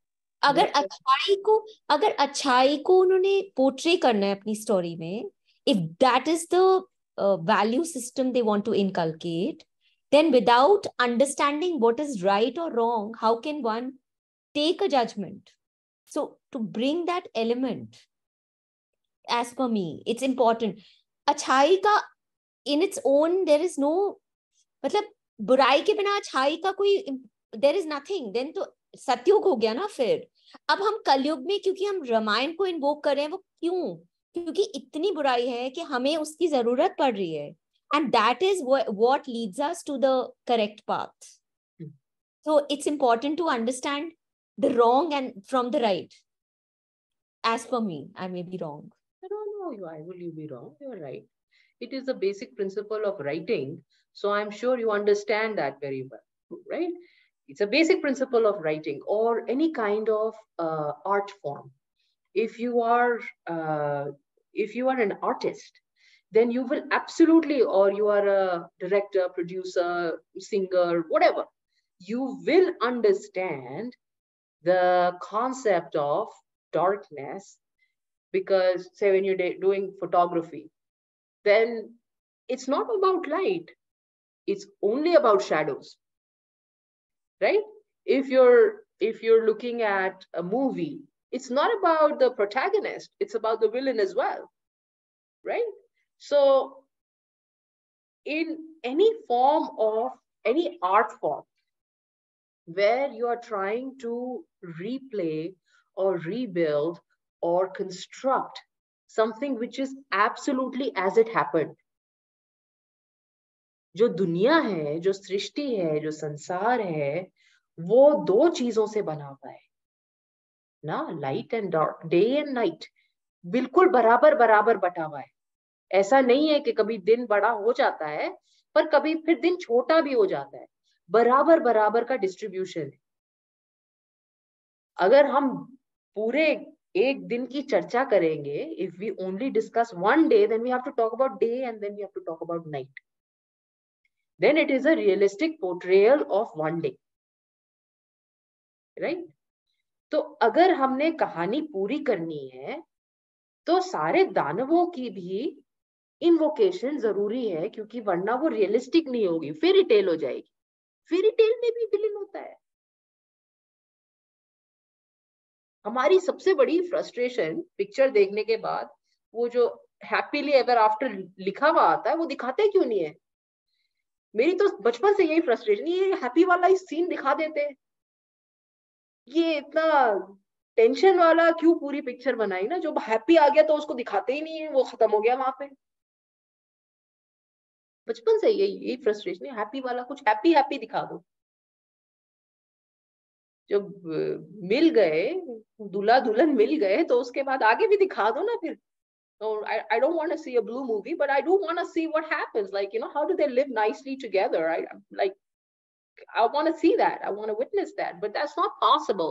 अगर अच्छाई को उन्होंने पोर्ट्रे करना है अपनी स्टोरी में, if that is the value system they want to inculcate, then without understanding what is right or wrong, how can one take a judgment? So to bring that element, as per me, it's important. अच्छाई का in its own there is no, मतलब बुराई के बिना अच्छाई का कोई, there is nothing, then तो सतयुग हो गया ना फिर। अब हम कलयुग में, क्योंकि हम रामायण को इन्वोक कर रहे हैं, वो क्यों? क्योंकि इतनी बुराई है कि हमें उसकी जरूरत पड़ रही है, and that is what leads us to the correct path. So it's important to understand the wrong and from the right. As per me, I may be wrong. I don't know. Why will you be wrong? You're right. It is the basic principle of writing. So I'm sure you understand that very well, right? It's a basic principle of writing or any kind of art form. If you are an artist, then you will absolutely, or you are a director, producer, singer, whatever, you will understand the concept of darkness. Because say when you're doing photography, then it's not about light, it's only about shadows, right? If you're looking at a movie, it's not about the protagonist, it's about the villain as well, right? So in any form of any art form where you are trying to replay or rebuild or construct something which is absolutely as it happened, जो दुनिया है, जो सृष्टि है, जो संसार है, वो दो चीजों से बना हुआ है ना, light and dark, day and night, बिल्कुल बराबर बराबर बटा हुआ है। ऐसा नहीं है कि कभी दिन बड़ा हो जाता है पर कभी फिर दिन छोटा भी हो जाता है, बराबर बराबर का डिस्ट्रीब्यूशन है। अगर हम पूरे एक दिन की चर्चा करेंगे, if we only discuss one day, then we have to talk about day and then we have to talk about night, then it is a realistic portrayal of one day, right? तो अगर हमने कहानी पूरी करनी है तो सारे दानवों की भी इन्वोकेशन जरूरी है, क्योंकि वरना वो रियलिस्टिक नहीं होगी, फेरी टेल हो जाएगी। फेरी टेल में भी विलेन होता है। हमारी सबसे बड़ी फ्रस्ट्रेशन पिक्चर देखने के बाद, वो जो हैप्पीली एवर आफ्टर लिखा हुआ आता है, वो दिखाते क्यों नहीं है? मेरी तो बचपन से यही फ्रस्ट्रेशन, ये हैप्पी वाला ही सीन दिखा देते हैं, ये इतना टेंशन वाला क्यों पूरी पिक्चर बनाई ना? जो हैप्पी आ गया तो उसको दिखाते ही नहीं है, वो खत्म हो गया वहां पे। बचपन से यही फ्रस्ट्रेशन है, हैप्पी वाला कुछ हैप्पी हैप्पी दिखा दो। जब मिल गए, दूल्हा दुल्हन मिल गए, तो उसके बाद आगे भी दिखा दो ना फिर। So I don't want to see a blue movie, but I do want to see what happens. Like, how do they live nicely together? I want to see that. I want to witness that. But that's not possible.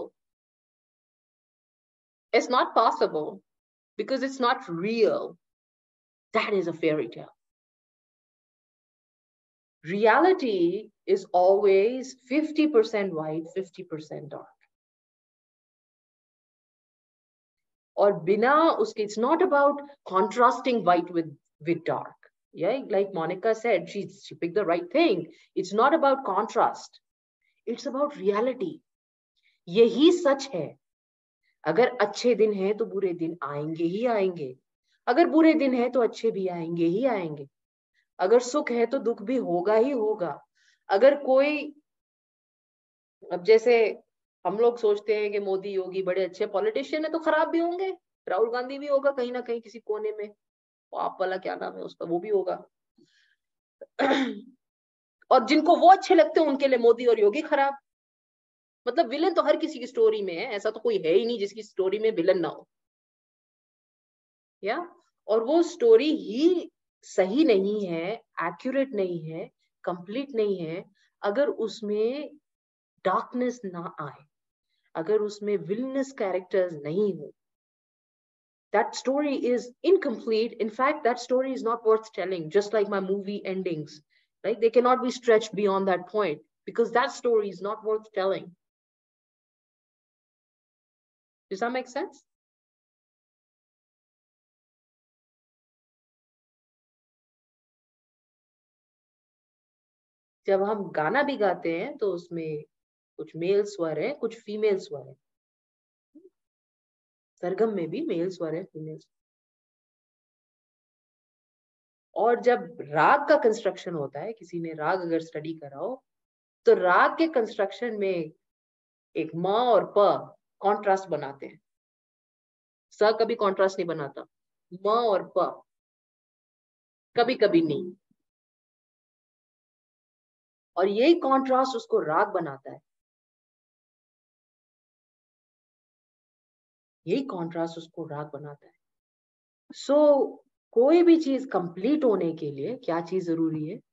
It's not possible because it's not real. That is a fairy tale. reality is always 50% white, 50% dark. Or bina uske, it's not about contrasting white with dark. Yeah, like Monica said, she picked the right thing. It's not about contrast. It's about reality. यही सच है. अगर अच्छे दिन हैं तो बुरे दिन आएंगे ही आएंगे. अगर बुरे दिन हैं तो अच्छे भी आएंगे ही आएंगे. अगर सुख है तो दुख भी होगा ही होगा. अगर कोई, अब जैसे हम लोग सोचते हैं कि मोदी योगी बड़े अच्छे पॉलिटिशियन है तो खराब भी होंगे. राहुल गांधी भी होगा कहीं ना कहीं किसी कोने में. वो आप वाला क्या नाम है उसका, वो भी होगा. और जिनको वो अच्छे लगते हैं उनके लिए मोदी और योगी खराब. मतलब विलन तो हर किसी की स्टोरी में है. ऐसा तो कोई है ही नहीं जिसकी स्टोरी में विलन ना हो. या और वो स्टोरी ही सही नहीं है, एक्यूरेट नहीं है, कंप्लीट नहीं है अगर उसमें डार्कनेस ना आए, अगर उसमें विलनस कैरेक्टर्स नहीं हो. That story is incomplete. In fact, that story is not worth telling, just like my movie endings. Right? They cannot be stretched beyond that point because that story is not worth telling. Does that make sense? जब हम गाना भी गाते हैं तो उसमें कुछ mail स्वर है, कुछ फीमेल स्वर है. सरगम में भी मेल स्वर है, फीमेल. और जब राग का कंस्ट्रक्शन होता है, किसी ने राग अगर स्टडी करा हो तो राग के कंस्ट्रक्शन में एक म और प कॉन्ट्रास्ट बनाते हैं. स कभी कॉन्ट्रास्ट नहीं बनाता. म और प कभी कभी नहीं. और यही कॉन्ट्रास्ट उसको राग बनाता है. यही कॉन्ट्रास्ट उसको राग बनाता है. सो कोई भी चीज कंप्लीट होने के लिए क्या चीज जरूरी है?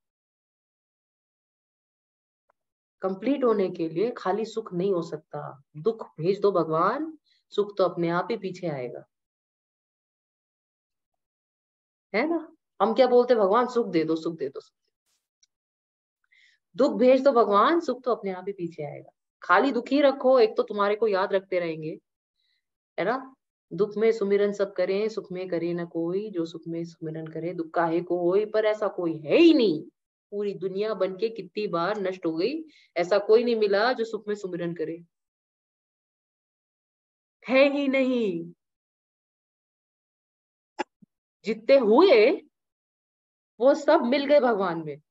कंप्लीट होने के लिए खाली सुख नहीं हो सकता. दुख भेज दो भगवान, सुख तो अपने आप ही पीछे आएगा. है ना? हम क्या बोलते, भगवान सुख दे दो, सुख दे दो. दुख भेज दो भगवान, सुख तो अपने आप ही पीछे आएगा. खाली दुखी रखो, एक तो तुम्हारे को याद रखते रहेंगे, है ना? दुख में सुमिरन सब करें, सुख में करे ना कोई, जो सुख में सुमिरन करे दुख काहे को होई. पर ऐसा कोई है ही नहीं. पूरी दुनिया बनके कितनी बार नष्ट हो गई, ऐसा कोई नहीं मिला जो सुख में सुमिरन करे. है ही नहीं. जितने हुए वो सब मिल गए भगवान में.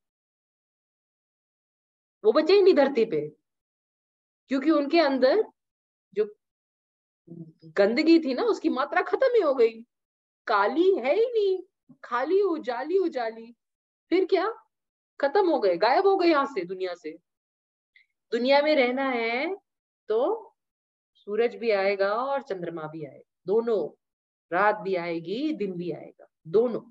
वो बचे ही नहीं धरती पे, क्योंकि उनके अंदर जो गंदगी थी ना उसकी मात्रा खत्म ही हो गई. काली है ही नहीं, खाली उजाली उजाली. फिर क्या, खत्म हो गए, गायब हो गए यहाँ से, दुनिया से. दुनिया में रहना है तो सूरज भी आएगा और चंद्रमा भी आएगा, दोनों. रात भी आएगी, दिन भी आएगा, दोनों.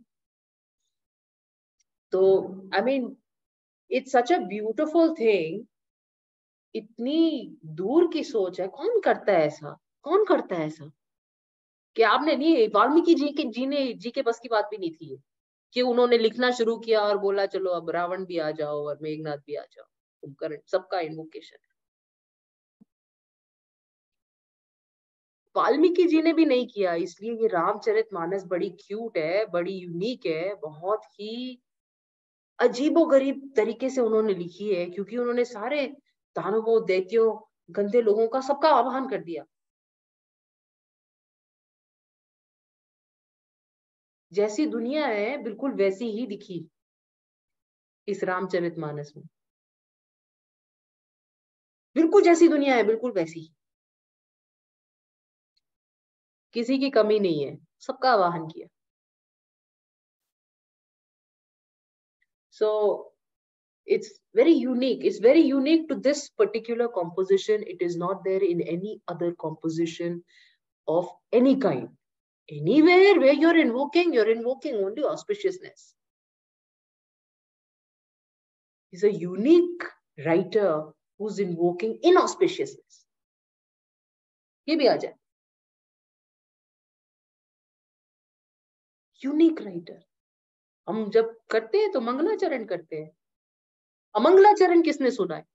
तो I mean it's such a beautiful thing. इतनी दूर की सोच है. कौन करता है ऐसा? कौन करता है ऐसा? कि आपने नहीं, वाल्मीकि जी के बस की बात भी नहीं थी कि उन्होंने लिखना शुरू किया और बोला चलो अब रावण भी आ जाओ और मेघनाथ भी आ जाओ, कुंभकर्ण सबका इन्वोकेशन है. वाल्मीकि जी ने भी नहीं किया. इसलिए ये रामचरितमानस बड़ी क्यूट है, बड़ी यूनिक है, बहुत ही अजीबोगरीब तरीके से उन्होंने लिखी है, क्योंकि उन्होंने सारे दानवों, दैत्यों, गंदे लोगों का सबका आह्वान कर दिया. जैसी दुनिया है बिल्कुल वैसी ही दिखी इस रामचरितमानस में. बिल्कुल जैसी दुनिया है बिल्कुल वैसी ही. किसी की कमी नहीं है, सबका आह्वान किया. So it's very unique. It's very unique to this particular composition. It is not there in any other composition of any kind. Anywhere where you're invoking only auspiciousness. He's a unique writer who's invoking inauspiciousness. ये भी आ जाए. Unique writer. हम जब करते हैं तो मंगलाचरण करते हैं, अमंगलाचरण किसने सुना है?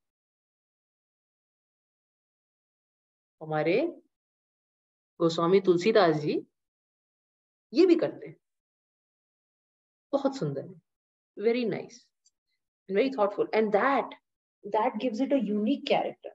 हमारे गोस्वामी तुलसीदास जी ये भी करते हैं, बहुत सुंदर है, very nice, very thoughtful, and that gives it a unique character.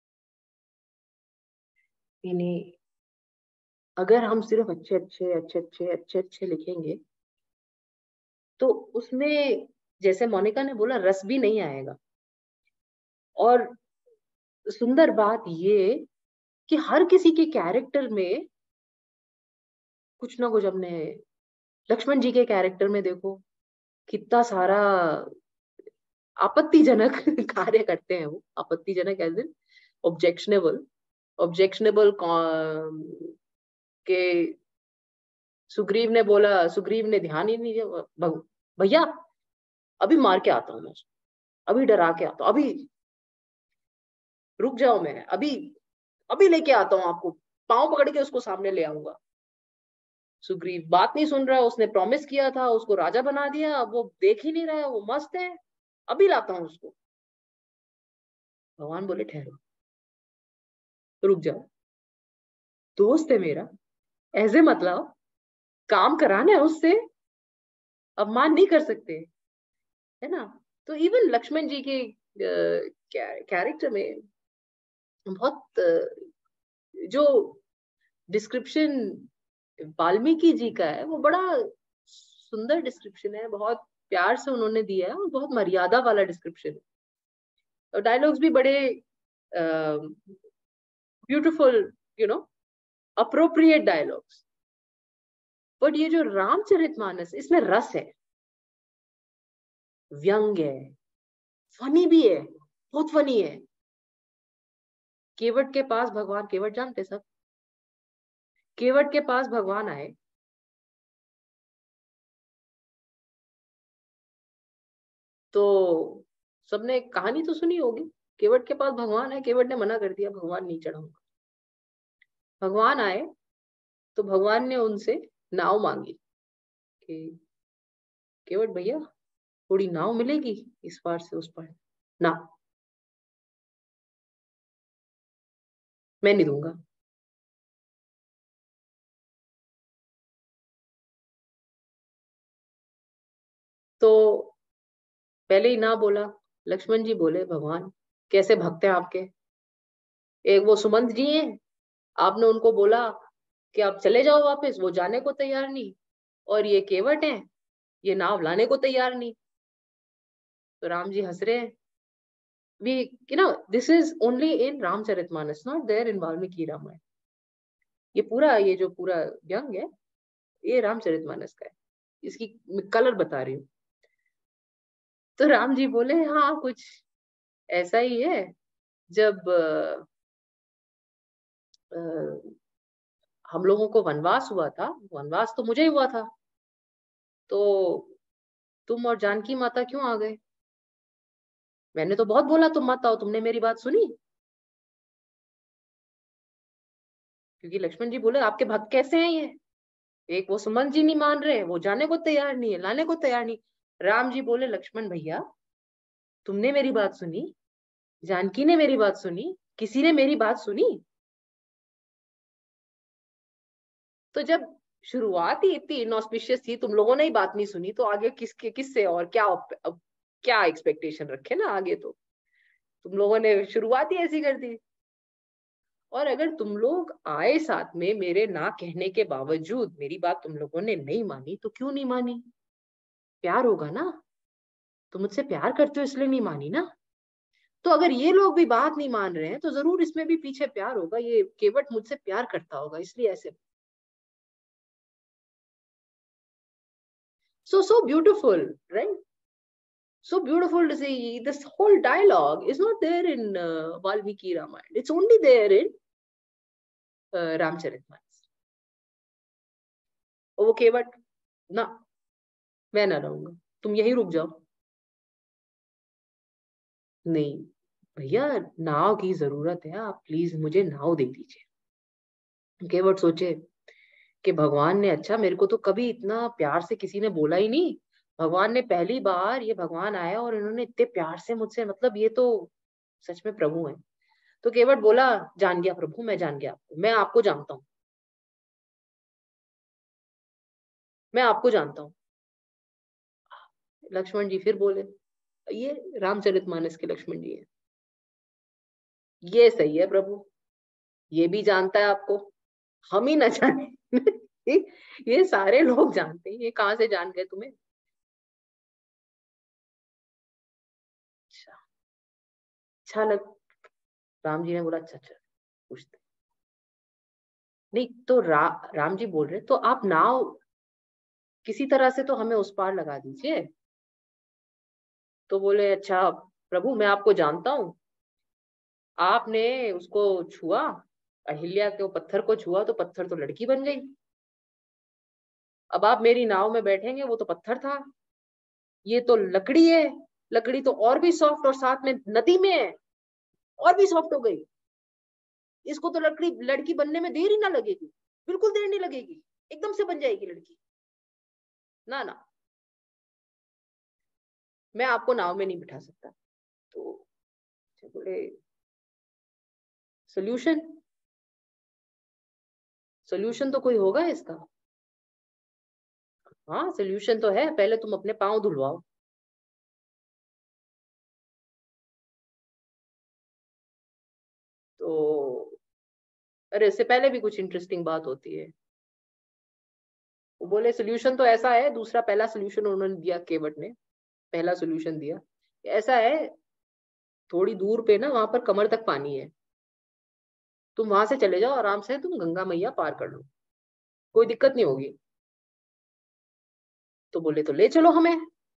यानी अगर हम सिर्फ अच्छे लिखेंगे तो उसमें, जैसे मोनिका ने बोला, रस भी नहीं आएगा। और सुंदर बात ये कि हर किसी के कैरेक्टर में कुछ ना कुछ, अपने लक्ष्मण जी के कैरेक्टर में देखो कितना सारा आपत्तिजनक कार्य करते हैं वो। आपत्तिजनक एज इन ऑब्जेक्शनेबल के सुग्रीव ने बोला, सुग्रीव ने ध्यान ही नहीं दिया, भैया अभी मार के आता हूं मैं, अभी डरा के आता हूं, अभी रुक जाओ, मैं अभी लेके आता हूं आपको, पांव पकड़ के उसको सामने ले आऊंगा। सुग्रीव बात नहीं सुन रहा, उसने प्रॉमिस किया था, उसको राजा बना दिया, अब वो देख ही नहीं रहा है, वो मस्त है, अभी लाता हूं उसको। भगवान बोले ठहरो, रुक जाओ, दोस्त है मेरा, ऐसे मतलब काम कराना है उससे, अपमान नहीं कर सकते, है ना। तो इवन लक्ष्मण जी के कैरेक्टर में बहुत जो डिस्क्रिप्शन वाल्मीकि जी का है वो बड़ा सुंदर डिस्क्रिप्शन है, बहुत प्यार से उन्होंने दिया है और बहुत मर्यादा वाला डिस्क्रिप्शन है। और डायलॉग्स भी बड़े ब्यूटीफुल, अप्रोप्रिएट डायलॉग्स। बट ये जो रामचरितमानस, इसमें रस है, व्यंग है, फनी भी है, बहुत फनी है। केवट के पास भगवान, केवट जानते सब, केवट के पास भगवान आए, तो सबने कहानी तो सुनी होगी, केवट के पास भगवान है, केवट ने मना कर दिया, भगवान नहीं चढ़ाऊंगा। भगवान आए तो भगवान ने उनसे नाव मांगी कि केवट भैया थोड़ी नाव मिलेगी इस पार से उस पार, ना मैं नहीं दूंगा। तो पहले ही ना बोला, लक्ष्मण जी बोले भगवान कैसे भक्त हैं आपके, एक वो सुमंत जी हैं, आपने उनको बोला कि आप चले जाओ वापस, वो जाने को तैयार नहीं, और ये केवट हैं, ये नाव लाने को तैयार नहीं। तो राम जी हंस रहे हैं। This is only in Ramcharitmanas, not there in Valmiki Ramayana. ये जो पूरा व्यंग है, ये रामचरितमानस का है, इसकी कलर बता रही हूँ। तो राम जी बोले हाँ कुछ ऐसा ही है, जब हम लोगों को वनवास हुआ था, वनवास तो मुझे ही हुआ था, तो तुम और जानकी माता क्यों आ गए? मैंने तो बहुत बोला तुम मत आओ, तुमने मेरी बात सुनी? क्योंकि लक्ष्मण जी बोले आपके भक्त कैसे हैं ये, एक वो सुमंत जी नहीं मान रहे, वो जाने को तैयार नहीं है, लाने को तैयार नहीं। राम जी बोले लक्ष्मण भैया तुमने मेरी बात सुनी, जानकी ने मेरी बात सुनी, किसी ने मेरी बात सुनी? तो जब शुरुआत ही इतनी इनऑस्पिशियस थी, तुम लोगों ने ही बात नहीं सुनी, तो आगे किससे और क्या एक्सपेक्टेशन रखे ना आगे। तो तुम लोगों ने शुरुआत ही ऐसी कर दी। और अगर तुम लोग आए साथ में, मेरे ना कहने के बावजूद मेरी बात तुम लोगों ने नहीं मानी, तो क्यों नहीं मानी? प्यार होगा ना, तुम मुझसे प्यार करते हो इसलिए नहीं मानी ना। तो अगर ये लोग भी बात नहीं मान रहे हैं तो जरूर इसमें भी पीछे प्यार होगा, ये केवट मुझसे प्यार करता होगा इसलिए ऐसे। So beautiful, right? So beautiful to see. This whole dialogue is not there in Valmiki Ramayana. It's only there in Ramcharitmanas. वो केवट ना, मैं ना रहूंगा, तुम यहीं रुक जाओ। नहीं भैया, नाव की जरूरत है, आप प्लीज मुझे नाव दे दीजिए। केवट सोचे कि भगवान ने, अच्छा मेरे को तो कभी इतना प्यार से किसी ने बोला ही नहीं, भगवान ने पहली बार, ये भगवान आया और इन्होंने इतने प्यार से मुझसे, मतलब ये तो सच में प्रभु है। तो केवट बोला, जान गया प्रभु, मैं जान गया, मैं आपको जानता हूँ, मैं आपको जानता हूँ। लक्ष्मण जी फिर बोले, ये रामचरितमानस के लक्ष्मण जी है, ये सही है प्रभु, ये भी जानता है आपको, हम ही न जाने। ये सारे लोग जानते हैं, ये कहाँ से जान गए तुम्हें? अच्छा लग, राम जी ने बोला अच्छा अच्छा पूछते नहीं। तो राम जी बोल रहे, तो आप नाव किसी तरह से तो हमें उस पार लगा दीजिए। तो बोले, अच्छा प्रभु मैं आपको जानता हूँ, आपने उसको छुआ, अहिल्या के पत्थर को छुआ तो पत्थर तो लड़की बन गई, अब आप मेरी नाव में बैठेंगे, वो तो पत्थर था, ये तो लकड़ी है, लकड़ी तो और भी सॉफ्ट, और साथ में नदी में है, और भी सॉफ्ट हो गई, इसको तो लड़की बनने में देर ही ना लगेगी, बिल्कुल देर नहीं लगेगी, एकदम से बन जाएगी लड़की। ना ना, मैं आपको नाव में नहीं बिठा सकता। तो बोले, सोल्यूशन, सोल्यूशन तो कोई होगा इसका? हाँ सोल्यूशन तो है, पहले तुम अपने पाँव धुलवाओ। तो अरे इससे पहले भी कुछ इंटरेस्टिंग बात होती है। वो बोले सोल्यूशन तो ऐसा है, दूसरा पहला सोल्यूशन उन्होंने दिया, केवट ने पहला सोल्यूशन दिया, ऐसा है थोड़ी दूर पे ना, वहां पर कमर तक पानी है, तुम वहां से चले जाओ आराम से, तुम गंगा मैया पार कर लो, कोई दिक्कत नहीं होगी। तो बोले, तो ले चलो हमें।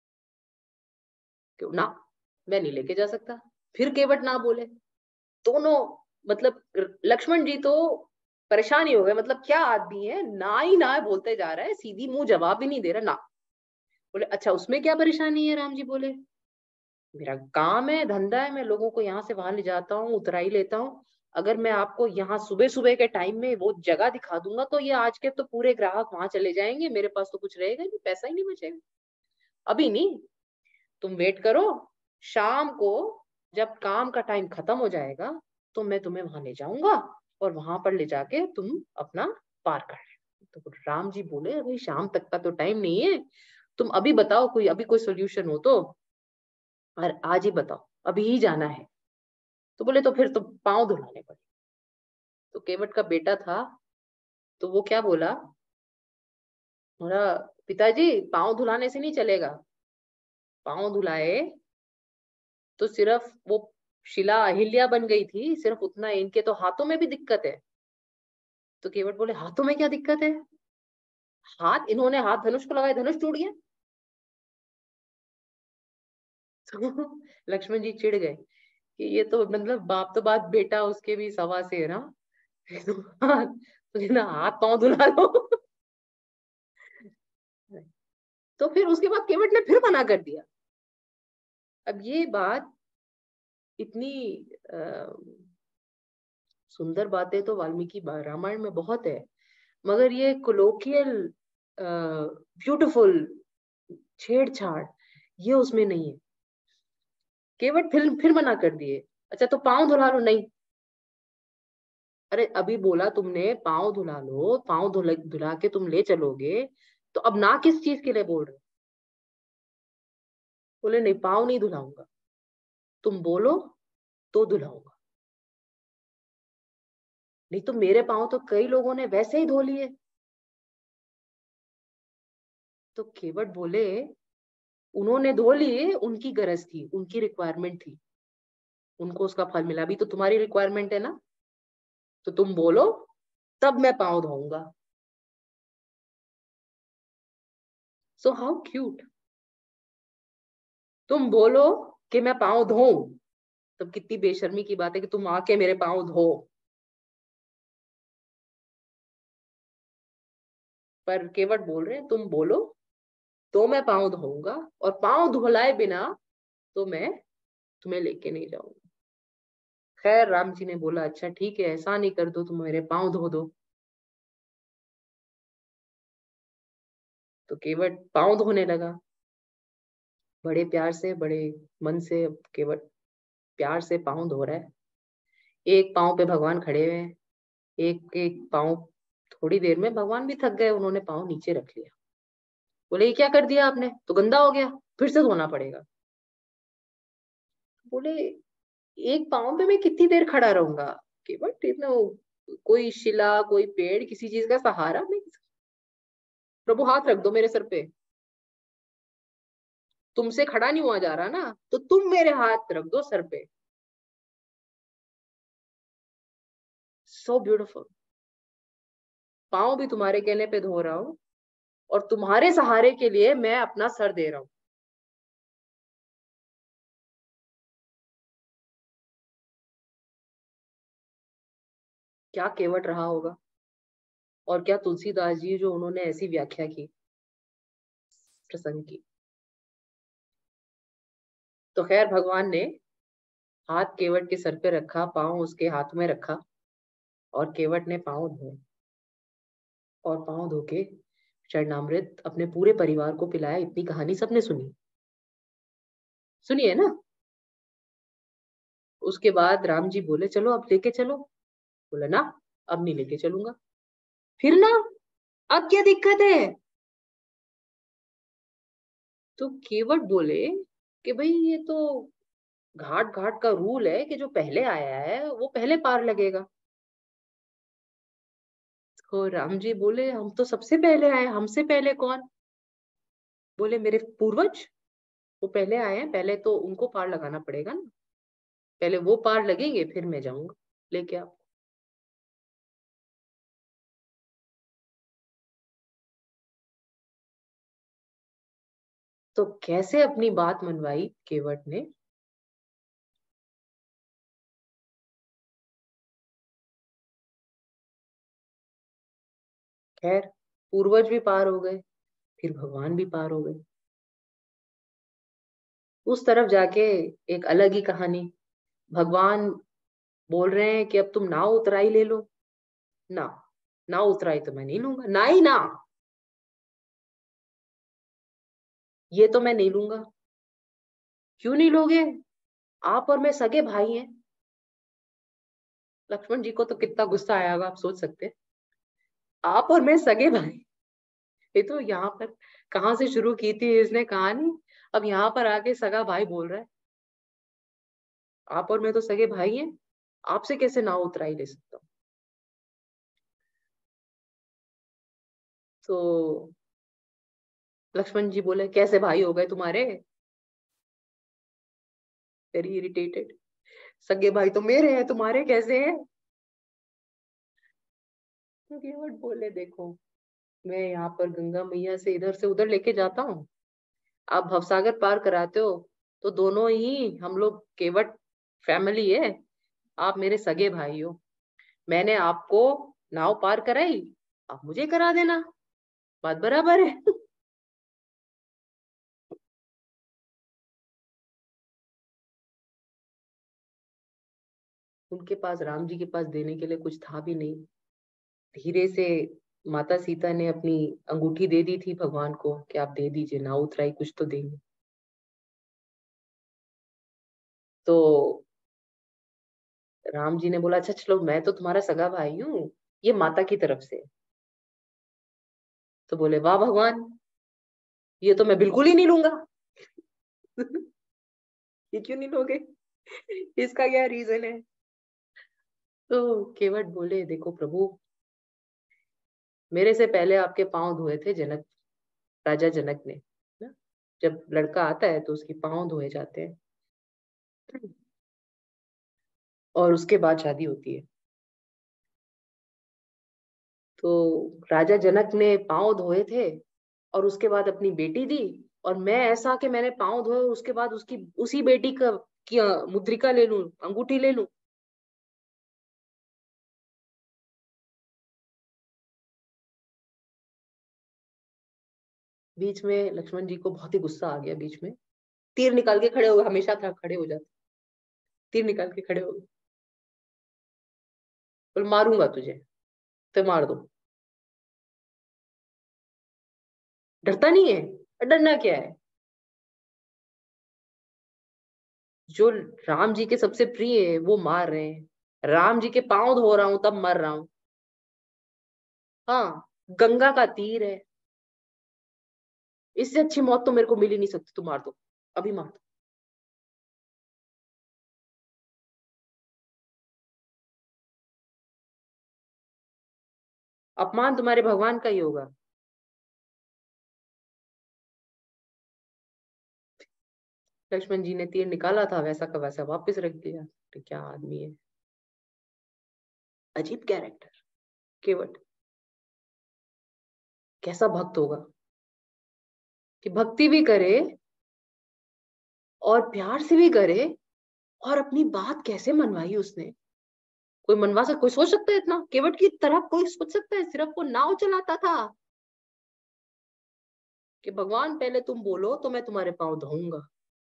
क्यों ना, मैं नहीं लेके जा सकता। फिर केवट ना बोले, दोनों, मतलब लक्ष्मण जी तो परेशान ही हो गए, मतलब क्या आदमी है, ना ही ना बोलते जा रहा है, सीधी मुंह जवाब भी नहीं दे रहा ना। बोले, अच्छा उसमें क्या परेशानी है? राम जी बोले, मेरा काम है, धंधा है, मैं लोगों को यहाँ से वहां ले जाता हूँ, उतराई लेता हूँ, अगर मैं आपको यहाँ सुबह सुबह के टाइम में वो जगह दिखा दूंगा तो ये आज के तो पूरे ग्राहक वहां चले जाएंगे, मेरे पास तो कुछ रहेगा नहीं, पैसा ही नहीं बचेगा। अभी नहीं, तुम वेट करो, शाम को जब काम का टाइम खत्म हो जाएगा तो मैं तुम्हें वहां ले जाऊंगा और वहां पर ले जाके तुम अपना पार कर लेना। तो राम जी बोले, भाई शाम तक का तो टाइम नहीं है, तुम अभी बताओ, कोई अभी कोई सोल्यूशन हो तो, और आज ही बताओ, अभी ही जाना है। तो बोले, तो फिर तो पाँव धुलाने पड़े। तो केवट का बेटा था, तो वो क्या बोला, बोला पिताजी पाँव धुलाने से नहीं चलेगा, पाँव धुलाए तो सिर्फ वो शिला अहिल्या बन गई थी, सिर्फ उतना, इनके तो हाथों में भी दिक्कत है। तो केवट बोले, हाथों में क्या दिक्कत है? हाथ, इन्होंने हाथ धनुष को लगाया, धनुष टूट गया। तो लक्ष्मण जी चिढ़ गए कि ये तो मतलब बाप तो बात, बेटा उसके भी सवा से है ना, तो ना हाथ पांव धुला लो। तो फिर उसके बाद केवट ने फिर मना कर दिया। अब ये बात इतनी सुंदर बातें तो वाल्मीकि रामायण में बहुत है, मगर ये कोलोकियल ब्यूटीफुल छेड़छाड़ ये उसमें नहीं है। केवट फिर मना कर दिए, अच्छा तो पाँव धुला लो, नहीं, अरे अभी बोला तुमने पाँव धुला लो, पाँव धुला के तुम ले चलोगे, तो अब ना किस चीज के लिए बोल रहे? बोले, नहीं पाँव नहीं धुलाऊंगा, तुम बोलो तो धुलाऊंगा, नहीं तो मेरे पाँव तो कई लोगों ने वैसे ही धो लिए। तो केवट बोले, उन्होंने धो लिए, उनकी गरज थी, उनकी रिक्वायरमेंट थी, उनको उसका फल मिला, अभी तो तुम्हारी रिक्वायरमेंट है ना, तो तुम बोलो तब मैं पाँव धोऊंगा। सो हाउ क्यूट, तुम बोलो कि मैं पाँव धोऊं, तब कितनी बेशर्मी की बात है कि तुम आके मेरे पाँव धो। पर केवट बोल रहे हैं, तुम बोलो तो मैं पाँव धोऊंगा, और पाँव धुलाए बिना तो मैं तुम्हें लेके नहीं जाऊंगा। खैर राम जी ने बोला, अच्छा ठीक है, ऐसा नहीं कर दो, तुम मेरे पाँव धो दो। तो केवट पाँव धोने लगा, बड़े प्यार से, बड़े मन से केवट प्यार से पाँव धो रहा है। एक पाँव पे भगवान खड़े हुए हैं, एक एक पाँव, थोड़ी देर में भगवान भी थक गए, उन्होंने पाँव नीचे रख लिया। बोले ये क्या कर दिया आपने, तो गंदा हो गया, फिर से धोना पड़ेगा। बोले एक पाँव पे मैं कितनी देर खड़ा रहूंगा, केवट इतना कोई शिला, कोई पेड़, किसी चीज का सहारा नहीं। प्रभु हाथ रख दो मेरे सर पे, तुमसे खड़ा नहीं हुआ जा रहा ना, तो तुम मेरे हाथ रख दो सर पे। So beautiful. पाँव भी तुम्हारे कहने पे धो रहा हूं, और तुम्हारे सहारे के लिए मैं अपना सर दे रहा हूं। क्या केवट रहा होगा, और क्या तुलसीदास जी जो उन्होंने ऐसी व्याख्या की प्रसंग की। तो खैर भगवान ने हाथ केवट के सर पे रखा, पाँव उसके हाथ में रखा, और केवट ने पाँव धोए, और पाँव धो के चरणामृत अपने पूरे परिवार को पिलाया। इतनी कहानी सबने सुनी, सुनी है ना। उसके बाद राम जी बोले चलो अब लेके चलो। बोला ना, अब नहीं लेके चलूंगा। फिर ना, अब क्या दिक्कत है। तो केवट बोले कि भाई ये तो घाट घाट का रूल है कि जो पहले आया है वो पहले पार लगेगा। तो राम जी बोले हम तो सबसे पहले आए, हमसे पहले कौन। बोले मेरे पूर्वज, वो पहले आए हैं, पहले तो उनको पार लगाना पड़ेगा ना, पहले वो पार लगेंगे फिर मैं जाऊंगा लेके आप। तो कैसे अपनी बात मनवाई केवट ने। खैर पूर्वज भी पार हो गए, फिर भगवान भी पार हो गए। उस तरफ जाके एक अलग ही कहानी। भगवान बोल रहे हैं कि अब तुम नाव उतराई ले लो। ना, नाव उतराई तो मैं नहीं लूंगा, ना ही ना, ये तो मैं नहीं लूंगा। क्यों नहीं लोगे, आप और मैं सगे भाई हैं। लक्ष्मण जी को तो कितना गुस्सा आया होगा, आप सोच सकते हैं। आप और मैं सगे भाई, ये तो यहाँ पर कहाँ से शुरू की थी इसने कहानी, अब यहाँ पर आके सगा भाई बोल रहा है। आप और मैं तो सगे भाई हैं, आपसे कैसे नाव उतराई ले सकता हूँ। तो लक्ष्मण जी बोले कैसे भाई हो गए तुम्हारे, वेरी इरिटेटेड। सगे भाई तो मेरे हैं, तुम्हारे कैसे हैं। तो केवट बोले देखो, मैं यहाँ पर गंगा मैया से इधर से उधर लेके जाता हूँ, आप भवसागर पार कराते हो, तो दोनों ही हम लोग केवट फैमिली है, आप मेरे सगे भाई हो। मैंने आपको नाव पार कराई, आप मुझे करा देना, बात बराबर है। उनके पास, राम जी के पास देने के लिए कुछ था भी नहीं। धीरे से माता सीता ने अपनी अंगूठी दे दी थी भगवान को कि आप दे दीजिए, नाव उतराई कुछ तो देंगे। तो राम जी ने बोला अच्छा चलो, मैं तो तुम्हारा सगा भाई हूँ, ये माता की तरफ से। तो बोले वाह भगवान, ये तो मैं बिल्कुल ही नहीं लूंगा। ये क्यों नहीं लोगे, इसका क्या रीजन है। तो केवट बोले देखो प्रभु, मेरे से पहले आपके पांव धोए थे जनक, राजा जनक ने ना? जब लड़का आता है तो उसके पांव धोए जाते हैं, और उसके बाद शादी होती है। तो राजा जनक ने पांव धोए थे, और उसके बाद अपनी बेटी दी, और मैं ऐसा कि मैंने पांव धोए और उसके बाद उसकी उसी बेटी का की मुद्रिका ले लूं, अंगूठी ले लूं। बीच में लक्ष्मण जी को बहुत ही गुस्सा आ गया, बीच में तीर निकाल के खड़े हो गए, हमेशा था खड़े हो जाते, तीर निकाल के खड़े हो गए, बोले मारूंगा तुझे, तो मार दो। डरता नहीं है, डरना क्या है। जो राम जी के सबसे प्रिय है वो मार रहे हैं, राम जी के पांव धो रहा हूं तब मर रहा हूं। हाँ, गंगा का तीर है, इससे अच्छी मौत तो मेरे को मिल ही नहीं सकती, तू मार दो, अभी मार दो। अपमान तुम्हारे भगवान का ही होगा। लक्ष्मण जी ने तीर निकाला था, वैसा का वैसा वापस रख दिया। तो क्या आदमी है, अजीब कैरेक्टर। केवट कैसा भक्त होगा कि भक्ति भी करे और प्यार से भी करे, और अपनी बात कैसे मनवाई उसने। कोई मनवा सकता, कोई सोच सकता है इतना? केवट की तरह कोई सोच सकता है? सिर्फ वो नाव चलाता था कि भगवान पहले तुम बोलो तो मैं तुम्हारे पांव धोऊंगा,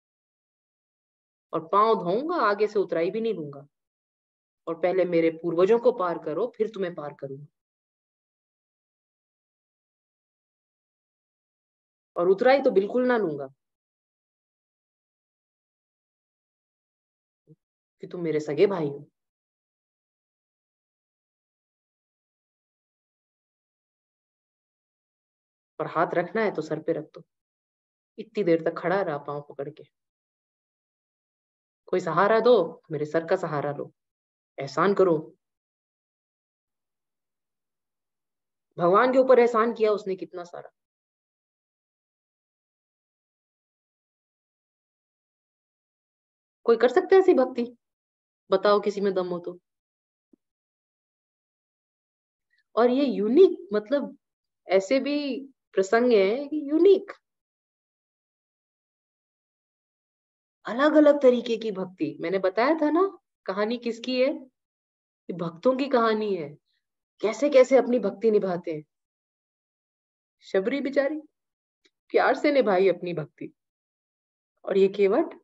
और पांव धोऊंगा, आगे से उतराई भी नहीं लूंगा, और पहले मेरे पूर्वजों को पार करो फिर तुम्हें पार करूंगा, और उतराई तो बिल्कुल ना लूंगा कि तुम मेरे सगे भाई हो। और हाथ रखना है तो सर पे रख दो। इतनी देर तक खड़ा रहा पांव पकड़ के। कोई सहारा दो, मेरे सर का सहारा लो, एहसान करो। भगवान के ऊपर एहसान किया उसने कितना सारा। कोई कर सकता है ऐसी भक्ति? बताओ किसी में दम हो तो। और ये यूनिक, मतलब ऐसे भी प्रसंग है कि यूनिक, अलग अलग तरीके की भक्ति। मैंने बताया था ना, कहानी किसकी है? ये भक्तों की कहानी है, कैसे कैसे अपनी भक्ति निभाते हैं। शबरी बेचारी प्यार से निभाई अपनी भक्ति, और ये केवट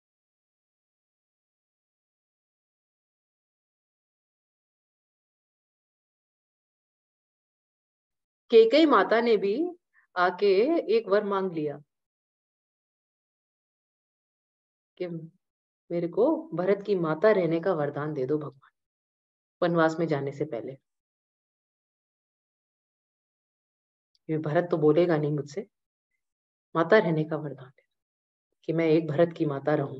केकई माता ने भी आके एक वर मांग लिया कि मेरे को भरत की माता रहने का वरदान दे दो भगवान, वनवास में जाने से पहले। ये भरत तो बोलेगा नहीं मुझसे, माता रहने का वरदान दे कि मैं एक भरत की माता रहूं।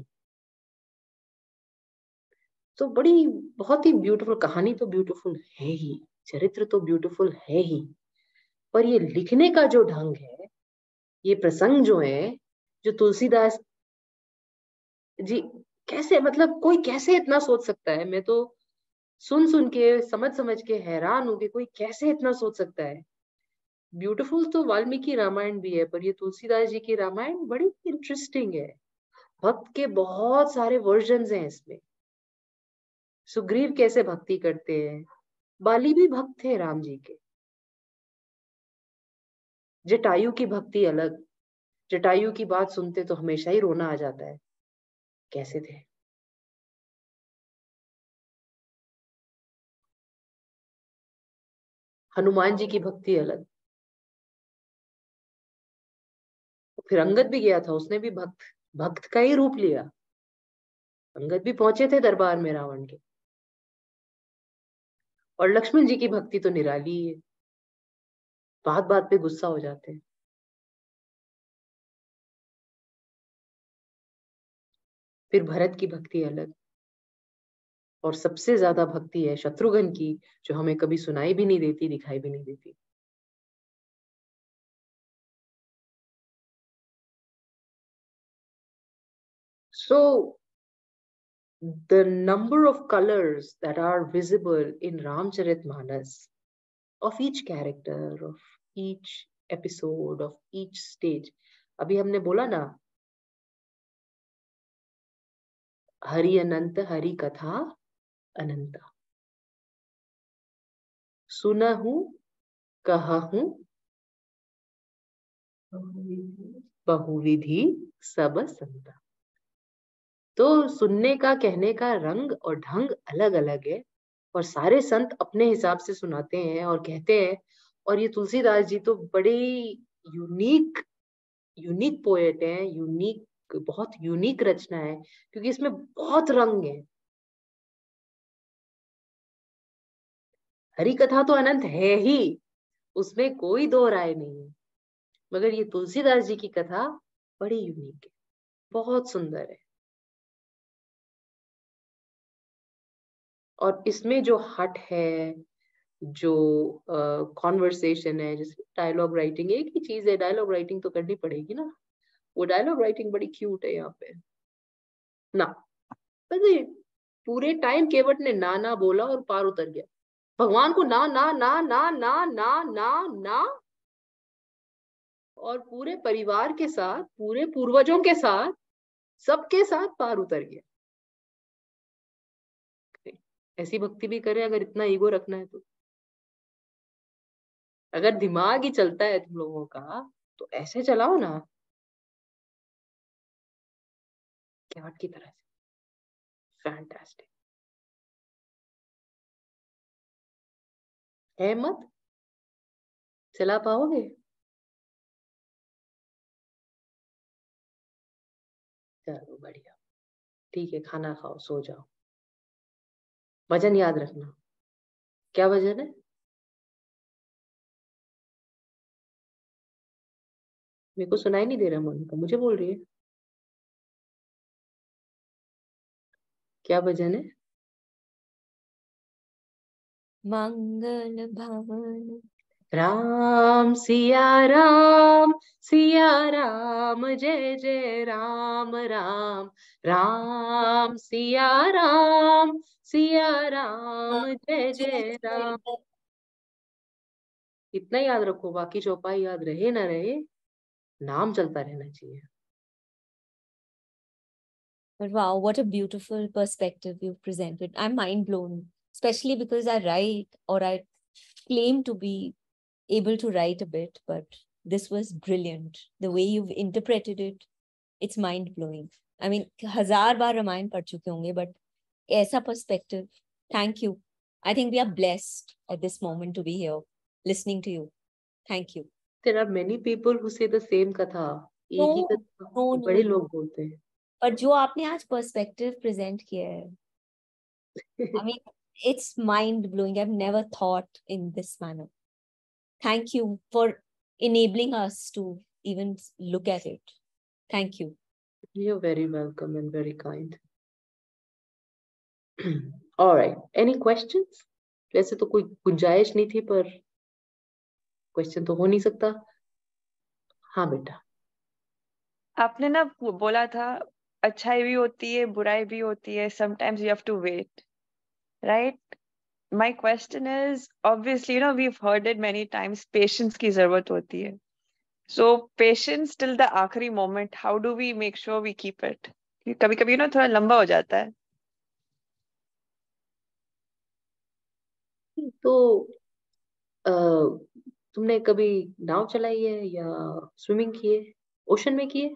तो बड़ी, बहुत ही ब्यूटीफुल कहानी, तो ब्यूटीफुल है ही, चरित्र तो ब्यूटीफुल है ही, पर ये लिखने का जो ढंग है, ये प्रसंग जो है, जो तुलसीदास जी कैसे, मतलब कोई कैसे इतना सोच सकता है? मैं तो सुन सुन के, समझ समझ के हैरान हूं कि कोई कैसे इतना सोच सकता है। ब्यूटीफुल तो वाल्मीकि रामायण भी है, पर ये तुलसीदास जी की रामायण बड़ी इंटरेस्टिंग है। भक्त के बहुत सारे वर्जन्स हैं इसमें। सुग्रीव कैसे भक्ति करते हैं, बाली भी भक्त थे राम जी के। जटायु की भक्ति अलग, जटायु की बात सुनते तो हमेशा ही रोना आ जाता है, कैसे थे। हनुमान जी की भक्ति अलग। फिर अंगद भी गया था, उसने भी भक्त भक्त का ही रूप लिया। अंगद भी पहुंचे थे दरबार में रावण के। और लक्ष्मण जी की भक्ति तो निराली है, बात बात पे गुस्सा हो जाते हैं। फिर भरत की भक्ति अलग, और सबसे ज्यादा भक्ति है शत्रुघ्न की, जो हमें कभी सुनाई भी नहीं देती, दिखाई भी नहीं देती। So the number of colors that are visible in Ramcharitmanas, of each character, of each episode, of each stage, अभी हमने बोला ना, हरि अनंत हरि कथा अनंता, सुना हूं कहा हूं बहुविधि सब संता। तो सुनने का, कहने का रंग और ढंग अलग अलग है, और सारे संत अपने हिसाब से सुनाते हैं और कहते हैं। और ये तुलसीदास जी तो बड़े यूनिक यूनिक पोएट हैं, यूनिक बहुत यूनिक रचना है क्योंकि इसमें बहुत रंग है। हरि कथा तो अनंत है ही, उसमें कोई दो राय नहीं है, मगर ये तुलसीदास जी की कथा बड़ी यूनिक है, बहुत सुंदर है। और इसमें जो हट है, जो कॉन्वर्सेशन है, जैसे डायलॉग राइटिंग, एक ही चीज है, डायलॉग राइटिंग तो करनी पड़ेगी ना, वो डायलॉग राइटिंग बड़ी क्यूट है यहाँ पे ना। पूरे टाइम केवट ने ना ना बोला और पार उतर गया। भगवान को ना ना ना ना ना ना ना ना, और पूरे परिवार के साथ, पूरे पूर्वजों के साथ, सबके साथ पार उतर गया। ऐसी भक्ति भी करे अगर इतना ईगो रखना है तो। अगर दिमाग ही चलता है तुम लोगों का तो ऐसे चलाओ ना, केवट की तरह से। फैंटास्टिक है, मत चला पाओगे? चलो बढ़िया, ठीक है, खाना खाओ, सो जाओ। भजन याद रखना। क्या भजन है? मेरे को सुनाई नहीं दे रहा, मोनिका मुझे बोल रही है। क्या भजन है? मंगल भवन राम सिया राम, जय जय राम राम, राम सिया राम जय जय राम। इतना याद रखो, बाकी चौपाई याद रहे ना रहे, नाम चलता रहना चाहिए। But wow, what a beautiful perspective you've presented. I'm mind blown, especially because I write, or I claim to be able to write a bit, but this was brilliant. The way you've interpreted it, it's mind blowing. I mean, 1000 बार रामायण पढ़ चुके होंगे, but ऐसा perspective, thank you. I think we are blessed at this moment to be here, listening to you. Thank you. There are many people who say the same katha. एक ही कथा बड़े लोग बोलते हैं। पर जो आपने आज पर्सपेक्टिव प्रेजेंट किया है, I mean, it's mind blowing. I've never thought in this manner. Thank you for enabling us to even look at it. Thank you. You're very welcome and very kind. All right. Any questions? वैसे तो कोई गुंजाइश नहीं थी, पर question तो हो नहीं सकता। हाँ बेटा, आपने ना बोला था अच्छाई भी होती है, बुराई भी होती है, sometimes you have to wait, right? My question is, obviously, you know, we've heard it many times, patience की जरूरत होती है. So patience till the आखिरी moment, how do we make sure we keep it? कभी कभी ना थोड़ा लंबा हो जाता है. तो तुमने कभी नाव चलाई है या स्विमिंग की है? ओशन में की है?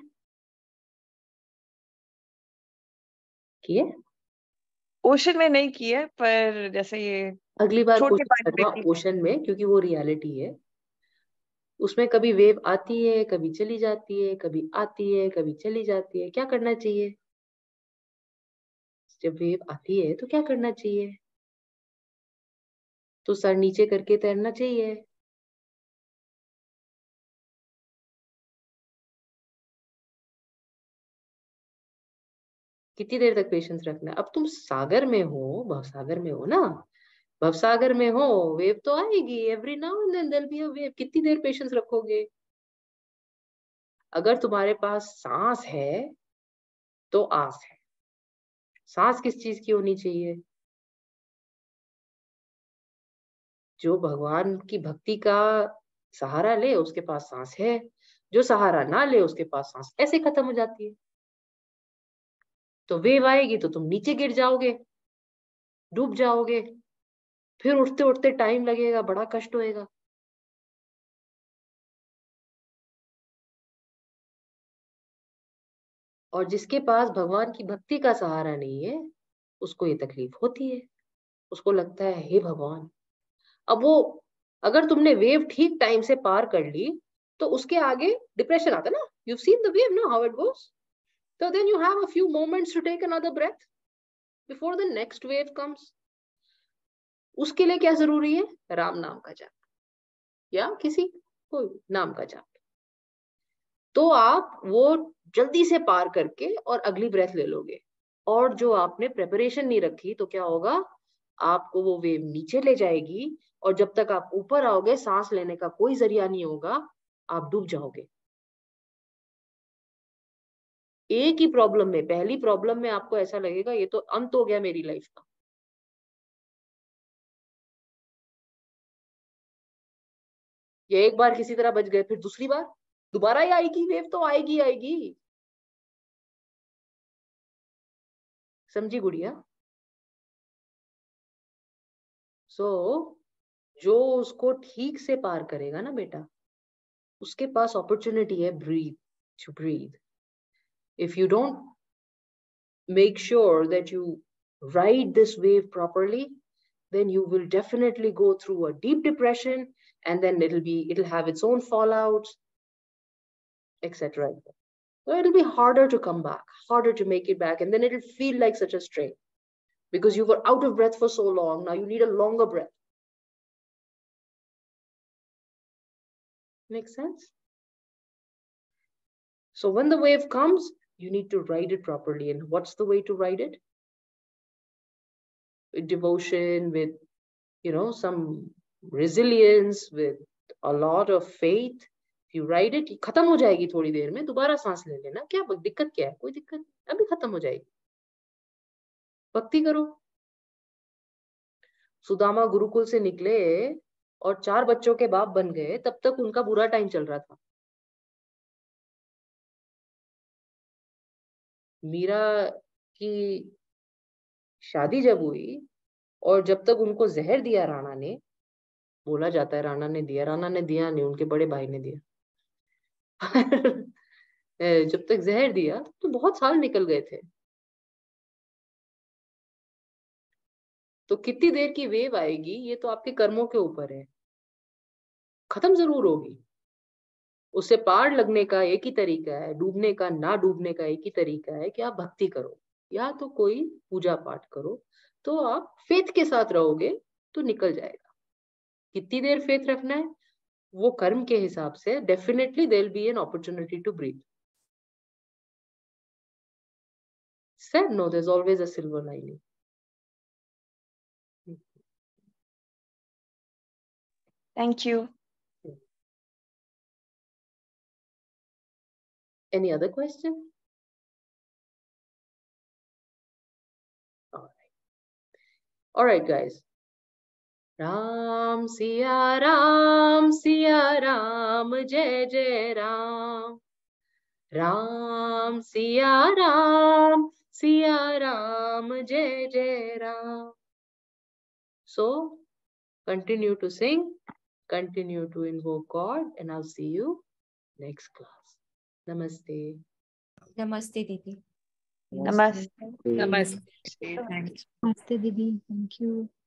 ओशन में नहीं की है, पर जैसे ये अगली बार छोटे कोशिश पानी करना ओशन में, क्योंकि वो रियलिटी है। उसमें कभी वेव आती है, कभी चली जाती है, कभी आती है, कभी चली जाती है। क्या करना चाहिए जब वेव आती है? तो क्या करना चाहिए? तो सर नीचे करके तैरना चाहिए। कितनी देर तक पेशेंस रखना है? अब तुम सागर में हो, भवसागर में हो ना, भवसागर में हो, वेव तो आएगी, every now and then there be a wave. कितनी देर पेशेंस रखोगे? अगर तुम्हारे पास सांस है तो आस है। सांस किस चीज की होनी चाहिए? जो भगवान की भक्ति का सहारा ले उसके पास सांस है, जो सहारा ना ले उसके पास सांस ऐसे खत्म हो जाती है। तो वेव आएगी तो तुम नीचे गिर जाओगे, डूब जाओगे, फिर उठते उठते टाइम लगेगा, बड़ा कष्ट होएगा। और जिसके पास भगवान की भक्ति का सहारा नहीं है उसको ये तकलीफ होती है। उसको लगता है हे भगवान। अब वो, अगर तुमने वेव ठीक टाइम से पार कर ली तो उसके आगे डिप्रेशन आता ना। यू सीन द वेव ना, how it goes. So then you have a few moments to take another breath before the next wave comes. उसके लिए क्या जरूरी है? राम नाम का जाप या किसी कोई नाम का जाप. तो आप वो जल्दी से पार करके और अगली ब्रेथ ले लोगे. और जो आपने प्रेपरेशन नहीं रखी तो क्या होगा, आपको वो वेव नीचे ले जाएगी और जब तक आप ऊपर आओगे सांस लेने का कोई जरिया नहीं होगा, आप डूब जाओगे. एक ही प्रॉब्लम में, पहली प्रॉब्लम में आपको ऐसा लगेगा ये तो अंत हो गया मेरी लाइफ का. ये एक बार किसी तरह बच गए, फिर दूसरी बार दोबारा ही आएगी वेव, तो आएगी आएगी. समझी गुड़िया? सो जो उसको ठीक से पार करेगा ना बेटा, उसके पास अपॉर्चुनिटी है to breathe. If you don't make sure that you ride this wave properly, then you will definitely go through a deep depression, and then it'll have its own fallouts, etc. So it'll be harder to come back, harder to make it back, and then it'll feel like such a strain because you were out of breath for so long. Now you need a longer breath. Make sense? So when the wave comes, you need to ride it properly. And what's the way to ride it? With devotion, with, some resilience, with a lot of faith. If you ride it, खत्म हो जाएगी थोड़ी देर में, दोबारा सांस ले लेना. क्या दिक्कत क्या है? कोई दिक्कत नहीं, अभी खत्म हो जाएगी. भक्ति करो. सुदामा गुरुकुल से निकले और 4 बच्चों के बाप बन गए, तब तक उनका बुरा टाइम चल रहा था. मीरा की शादी जब हुई और जब तक उनको जहर दिया राणा ने, बोला जाता है राणा ने दिया नहीं, उनके बड़े भाई ने दिया. जब तक जहर दिया तो बहुत साल निकल गए थे. तो कितनी देर की वेव आएगी ये तो आपके कर्मों के ऊपर है. खत्म जरूर होगी. उससे पार लगने का एक ही तरीका है, डूबने का ना डूबने का एक ही तरीका है कि आप भक्ति करो या तो कोई पूजा पाठ करो. तो आप फेथ के साथ रहोगे तो निकल जाएगा. कितनी देर फेथ रखना है वो कर्म के हिसाब से. Definitely there will be an opportunity to breathe. Said no, there's always a silver lining. Thank you. Any other question? All right, guys. Ram Siya Ram, Jai Jai Ram. Ram Siya Ram, Jai Jai Ram. So, continue to sing, continue to invoke God, and I'll see you next class. Namaste. Namaste, Didi. Namaste. Namaste. Thanks. Namaste, Didi. Thank you.